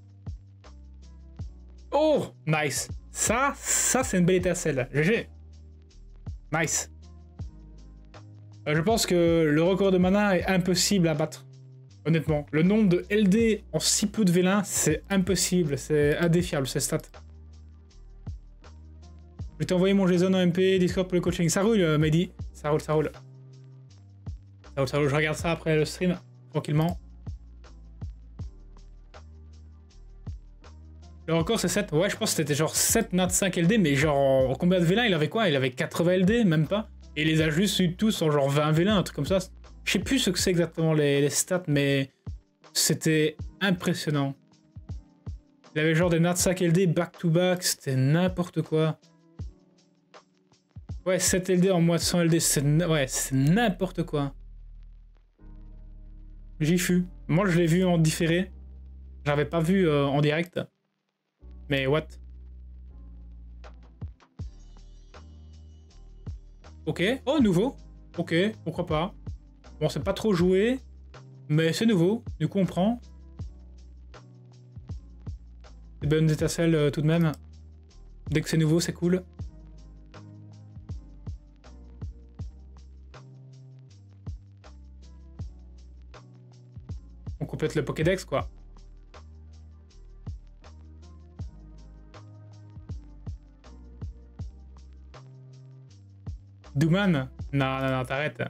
Oh, nice. Ça c'est une belle étincelle. GG. Nice. Je pense que le record de Mana est impossible à battre. Honnêtement. Le nombre de LD en si peu de vélins, c'est impossible. C'est indéfiable, ces stats. Je vais t'envoyer mon JSON en MP, Discord pour le coaching. Ça roule, Mehdi. Ça roule, ça roule. Ça roule, ça roule. Je regarde ça après le stream, tranquillement. Le record c'est 7. Ouais, je pense que c'était genre 7 nat 5 LD, mais genre en combien de V1 il avait quoi? Il avait 80 LD, même pas. Et il les a juste eu tous en genre 20 V1, un truc comme ça. Je sais plus ce que c'est exactement les stats, mais c'était impressionnant. Il avait genre des nat 5 LD back to back, c'était n'importe quoi. Ouais, 7 LD en moins de 100 LD, c'est n'importe quoi. J'y fus. Moi je l'ai vu en différé. J'avais pas vu en direct. Mais what? Ok. Oh, nouveau. Ok, pourquoi pas. Bon, c'est pas trop joué, mais c'est nouveau. Du coup, on prend. Des bonnes étincelles tout de même. Dès que c'est nouveau, c'est cool. On complète le Pokédex, quoi. Douman? Non, t'arrêtes.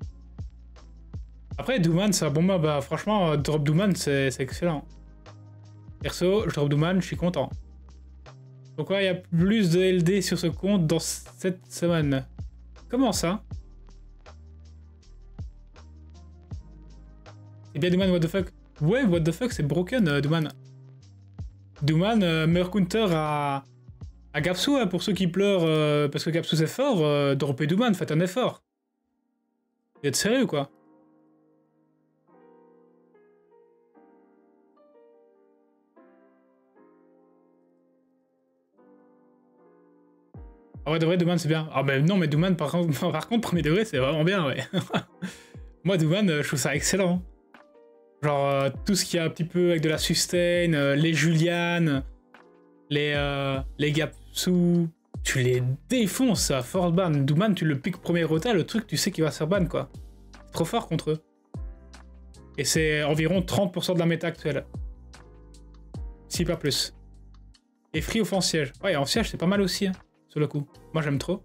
Après, Douman, c'est un bon mob. Bah, franchement, drop Douman, c'est excellent. Perso, je drop Douman, je suis content. Pourquoi il y a plus de LD sur ce compte dans cette semaine? Comment ça? C'est bien Douman, what the fuck? Ouais, what the fuck, c'est broken, Douman. Douman, meilleur counter à Gapsou, hein, pour ceux qui pleurent parce que Gapsou c'est fort, droppez Douman, faites un effort. Vous êtes sérieux, quoi? Ah ouais, de vrai, Douman c'est bien. Ah bah non, mais Douman par contre, premier degré, c'est vraiment bien, ouais. Moi, Douman, je trouve ça excellent. Genre, tout ce qui a un petit peu avec de la sustain, les Julian, les Gapsou, tu les défonces à force ban. Douman, tu le piques premier rota, le truc, tu sais qu'il va se faire ban, quoi. C'est trop fort contre eux. Et c'est environ 30% de la méta actuelle. Si pas plus. Et free off en siège. Ouais, en siège, c'est pas mal aussi, hein, sur le coup. Moi, j'aime trop.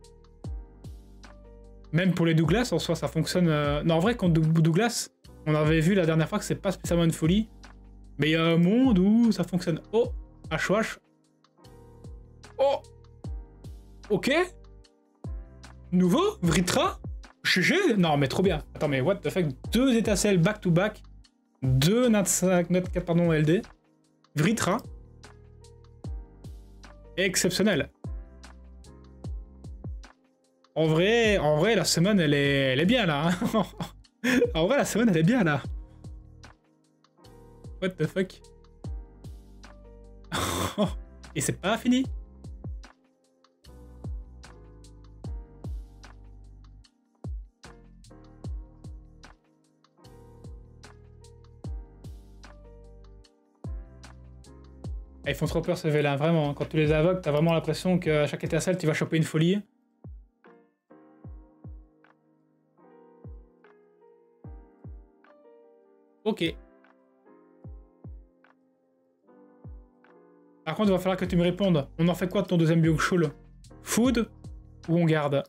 Même pour les Douglas, en soi, ça fonctionne... Non, en vrai, contre Douglas, on avait vu la dernière fois que c'est pas spécialement une folie. Mais il y a un monde où ça fonctionne. Oh, HOH. Oh, ok. Nouveau, Vritra. GG. Non, mais trop bien. Attends, mais what the fuck, 2 étincelles back to back. 2 nat 5, nat 4, pardon, LD. Vritra. Exceptionnel. En vrai, la semaine, elle est bien, là. Hein. En vrai, la semaine, elle est bien, là. What the fuck. Et c'est pas fini. Ils font trop peur ce V là, vraiment. Quand tu les invoques, t'as vraiment l'impression qu'à chaque étincelle, tu vas choper une folie. Ok. Par contre, il va falloir que tu me répondes. On en fait quoi de ton deuxième Byung-Chul? Food ou on garde?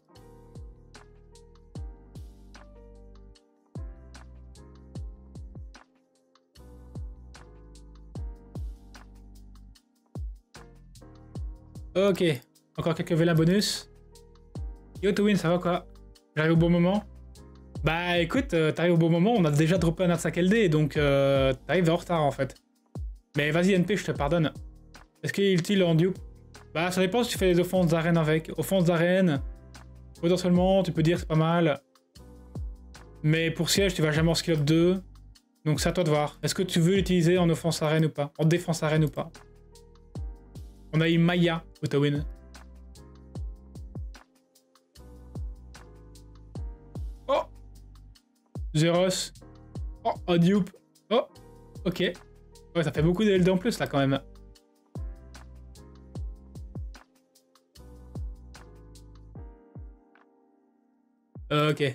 Ok. Encore quelques vélins bonus. Yo Twin, ça va quoi? J'arrive au bon moment? Bah écoute, t'arrives au bon moment, on a déjà droppé un Nat5 LD, donc t'arrives en retard en fait. Mais vas-y NP, je te pardonne. Est-ce qu'il est utile en dupe? Bah ça dépend si tu fais les offenses d'arène avec. Offenses d'arène, potentiellement tu peux dire c'est pas mal. Mais pour siège, tu vas jamais en skill up 2. Donc c'est à toi de voir. Est-ce que tu veux l'utiliser en offense arène ou pas? En défense arène ou pas? On a eu Maya, Otawin. Oh, Zeros. Oh, Odyup. Oh, ok. Ouais, ça fait beaucoup de LD en plus là quand même. Ok.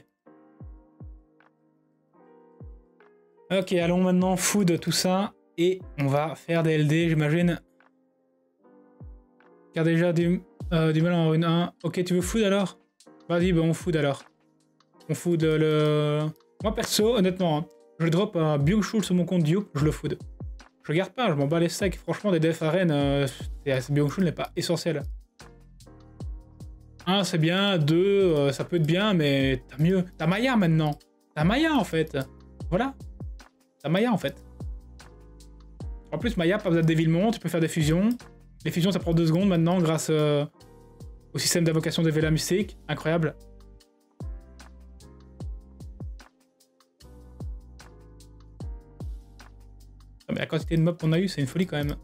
Ok, allons maintenant food tout ça. Et on va faire des LD, j'imagine. Car déjà du mal en rune 1. Ok, tu veux food alors? Vas-y, bah on food alors. On food le... Moi perso, honnêtement, hein, je drop un Byung-Chul sur mon compte Dupe, je le food. Je regarde pas, je m'en bats les steaks. Franchement, des def arènes, Byung-Chul n'est pas essentiel. 1, c'est bien. 2, ça peut être bien, mais t'as mieux. T'as Maya maintenant. T'as Maya en fait. Voilà. T'as Maya en fait. En plus, Maya, pas besoin de dévilement, tu peux faire des fusions. Les fusions, ça prend 2 secondes maintenant grâce au système d'invocation des Vela mystiques. Incroyable. Non, mais la quantité de mobs qu'on a eu, c'est une folie quand même.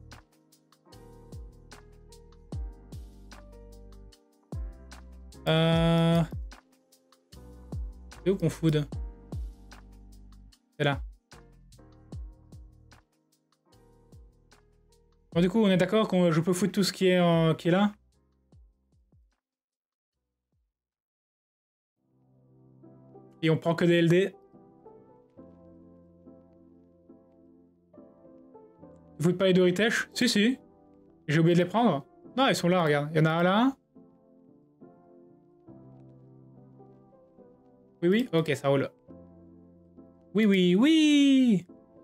C'est où qu'on food? C'est là. Bon, du coup, on est d'accord que je peux foutre tout ce qui est là? Et on prend que des LD. Tu fous pas les Doritesh? Si, si. J'ai oublié de les prendre. Non, ils sont là, regarde. Il y en a un là. Oui, oui. Ok, ça roule. Oui, oui, oui.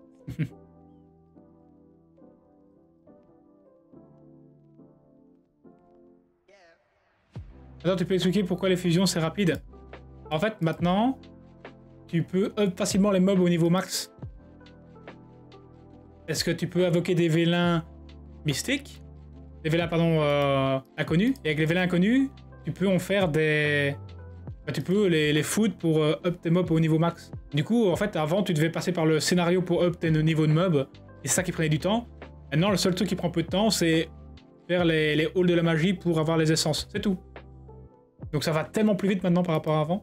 Attends, tu peux expliquer pourquoi les fusions c'est rapide? En fait, maintenant, tu peux up facilement les mobs au niveau max. Est-ce que tu peux invoquer des vélins mystiques? Des vélins, pardon, inconnus. Et avec les vélins inconnus, tu peux en faire des... Bah, tu peux les food pour up tes mobs au niveau max. Du coup, en fait, avant, tu devais passer par le scénario pour up tes niveaux de mobs. Et c'est ça qui prenait du temps. Maintenant, le seul truc qui prend peu de temps, c'est faire les halls de la magie pour avoir les essences. C'est tout. Donc ça va tellement plus vite maintenant par rapport à avant.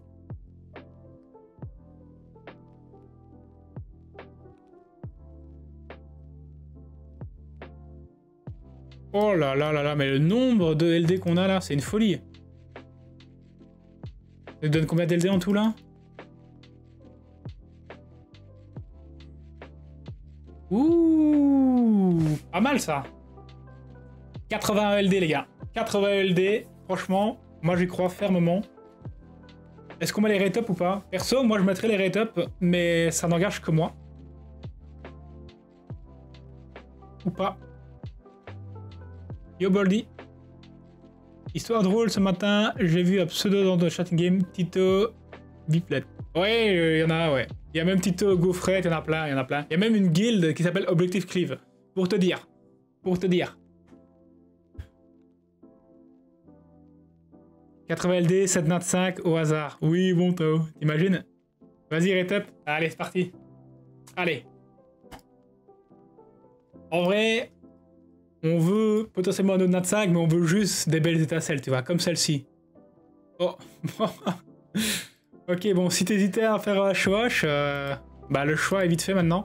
Oh là là là là, mais le nombre de LD qu'on a là, c'est une folie. Ça donne combien de LD en tout là? Ouh, pas mal ça. 80 LD les gars. 80 LD, franchement, moi j'y crois fermement. Est-ce qu'on met les rate up ou pas? Perso, moi je mettrais les rate up, mais ça n'engage que moi. Ou pas. Yo Boldy. Histoire drôle ce matin, j'ai vu un pseudo dans le chatting game, Tito Biplet. Ouais, il y en a, ouais. Il y a même Tito Gaufret, il y en a plein, il y en a plein. Il y a même une guilde qui s'appelle Objective Cleave. Pour te dire. Pour te dire. 80 LD, 795 au hasard. Oui, bon, Tao. T'imagines? Vas-y, rate up. Allez, c'est parti. Allez. En vrai, on veut potentiellement un autre Nat 5, mais on veut juste des belles étincelles, tu vois, comme celle-ci. Oh. Ok, bon, si t'hésitais à faire un Showash, bah le choix est vite fait maintenant.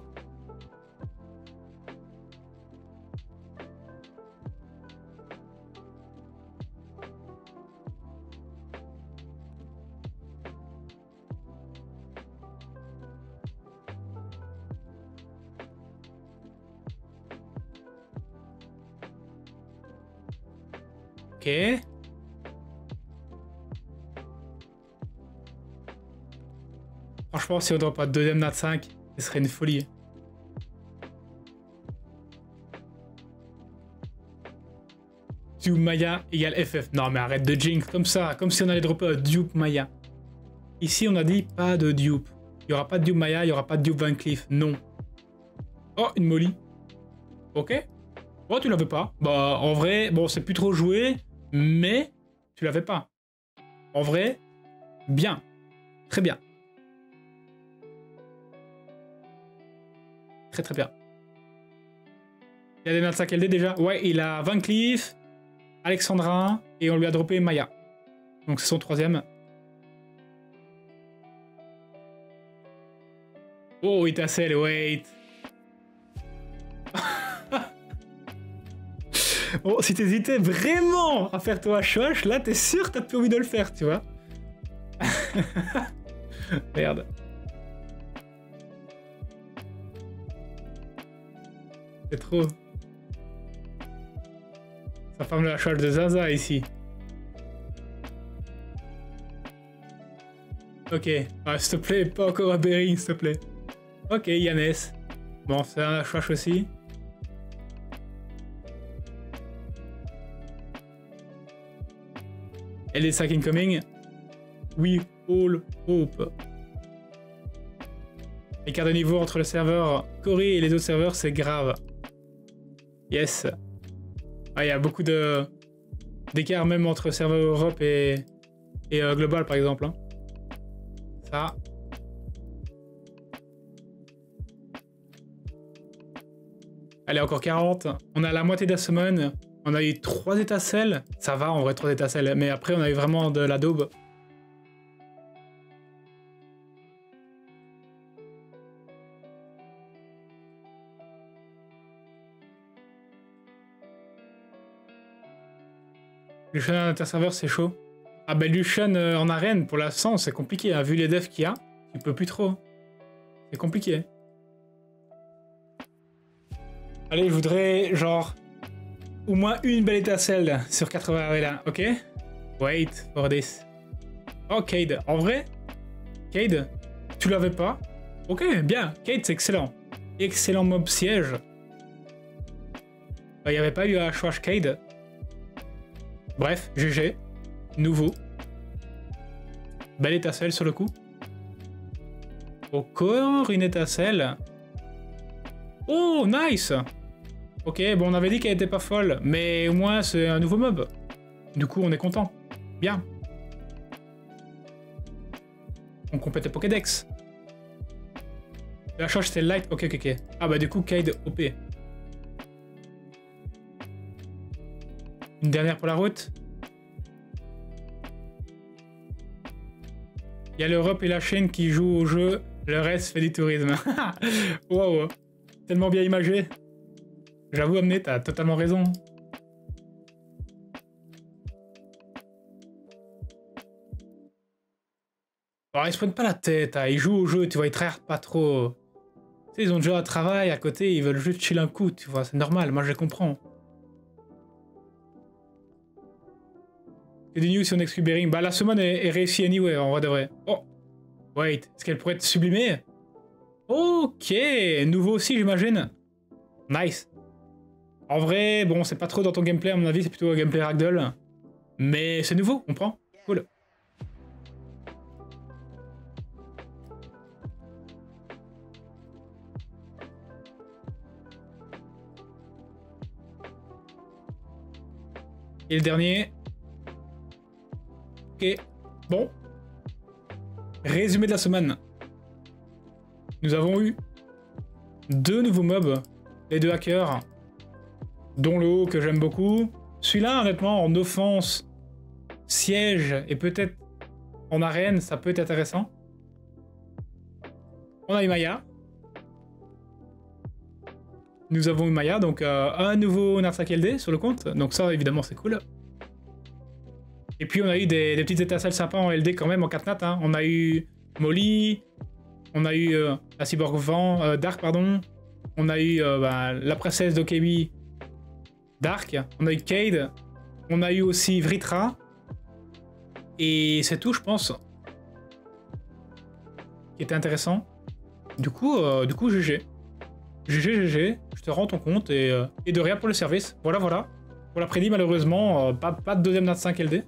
Ok. Franchement, si on drop un deuxième Nat 5, ce serait une folie. Dupe Maya égale FF. Non mais arrête de jinx comme ça, comme si on allait dropper un Dupe Maya. Ici on a dit pas de dupe. Il n'y aura pas de Dupe Maya, il n'y aura pas de Dupe Van Cleef. Non. Oh, une Molly. Ok. Oh, tu l'avais pas. Bah en vrai, bon c'est plus trop joué, mais tu l'avais pas. En vrai, bien. Très bien. Très très bien. Il y a des Nat 5 LD déjà. Ouais, il a Van Cleef, Alexandra, et on lui a droppé Maya. Donc c'est son troisième. Oh, étincelle, wait. Bon, si t'hésitais vraiment à faire toi Shosh, là t'es sûr que t'as plus envie de le faire, tu vois. Merde. C'est trop. Ça forme la charge de Zaza ici. Ok. Ah, s'il te plaît, pas encore un Bering, s'il te plaît. Ok, Yannès. Bon, c'est un Ashwash aussi. LD5 incoming. We all hope. L'écart de niveau entre le serveur Corée et les autres serveurs, c'est grave. Yes. Ah, il y a beaucoup d'écart même entre serveur Europe et Global, par exemple. Hein. Ça. Allez, encore 40. On a la moitié d'Asummon. On a eu 3 étincelles. Ça va, en vrai, 3 étincelles. Mais après, on a eu vraiment de la daube. Lucian en interserveur, c'est chaud. Ah bah Lucian en arène, pour l'instant, c'est compliqué. Hein. Vu les devs qu'il y a, tu peux plus trop. C'est compliqué. Allez, je voudrais, genre, au moins une belle étincelle sur 80 là, ok? Wait for this. Oh, Cade. En vrai, Cade, tu l'avais pas? Ok, bien. Cade, c'est excellent. Excellent mob siège. Il n'y avait pas eu HH Cade. Bref, GG. Nouveau. Belle étincelle sur le coup. Encore une étincelle. Oh, nice! Ok, bon, on avait dit qu'elle était pas folle, mais au moins c'est un nouveau mob. Du coup, on est content. Bien. On complète le Pokédex. La charge, c'est light. Ok, ok, ok. Ah bah du coup, Cade OP. Une dernière pour la route. Il y a l'Europe et la Chine qui jouent au jeu. Le reste fait du tourisme. Wow. Tellement bien imagé. J'avoue, Amné, t'as totalement raison. Alors, ils se prennent pas la tête, hein. Ils jouent au jeu, tu vois, ils tryhardent pas trop. Tu sais, ils ont déjà un travail à côté, ils veulent juste chill un coup, tu vois, c'est normal, moi je les comprends. Et du news sur Next Bering. Bah, la semaine est réussie anyway, en vrai de vrai. Oh, wait, est-ce qu'elle pourrait être sublimée? Ok, nouveau aussi, j'imagine. Nice. En vrai, bon, c'est pas trop dans ton gameplay, à mon avis, c'est plutôt un gameplay ragdoll. Mais c'est nouveau, on prend. Cool. Et le dernier. Ok, bon. Résumé de la semaine. Nous avons eu 2 nouveaux mobs, les 2 hackers, dont le haut que j'aime beaucoup. Celui-là, honnêtement, en offense, siège et peut-être en arène, ça peut être intéressant. On a eu Maya. Nous avons eu Maya, donc un nouveau Narsak LD sur le compte, donc ça évidemment c'est cool. Et puis on a eu des petites étincelles sympas en LD quand même, en 4 nat. Hein. On a eu Molly, on a eu la Cyborg Vent, Dark pardon, on a eu la princesse d'Okebi, Dark, on a eu Cade, on a eu aussi Vritra, et c'est tout je pense, qui était intéressant. Du coup GG. GG, je te rends ton compte et de rien pour le service. Voilà. Pour l'après-midi malheureusement, pas de deuxième Nat 5 LD.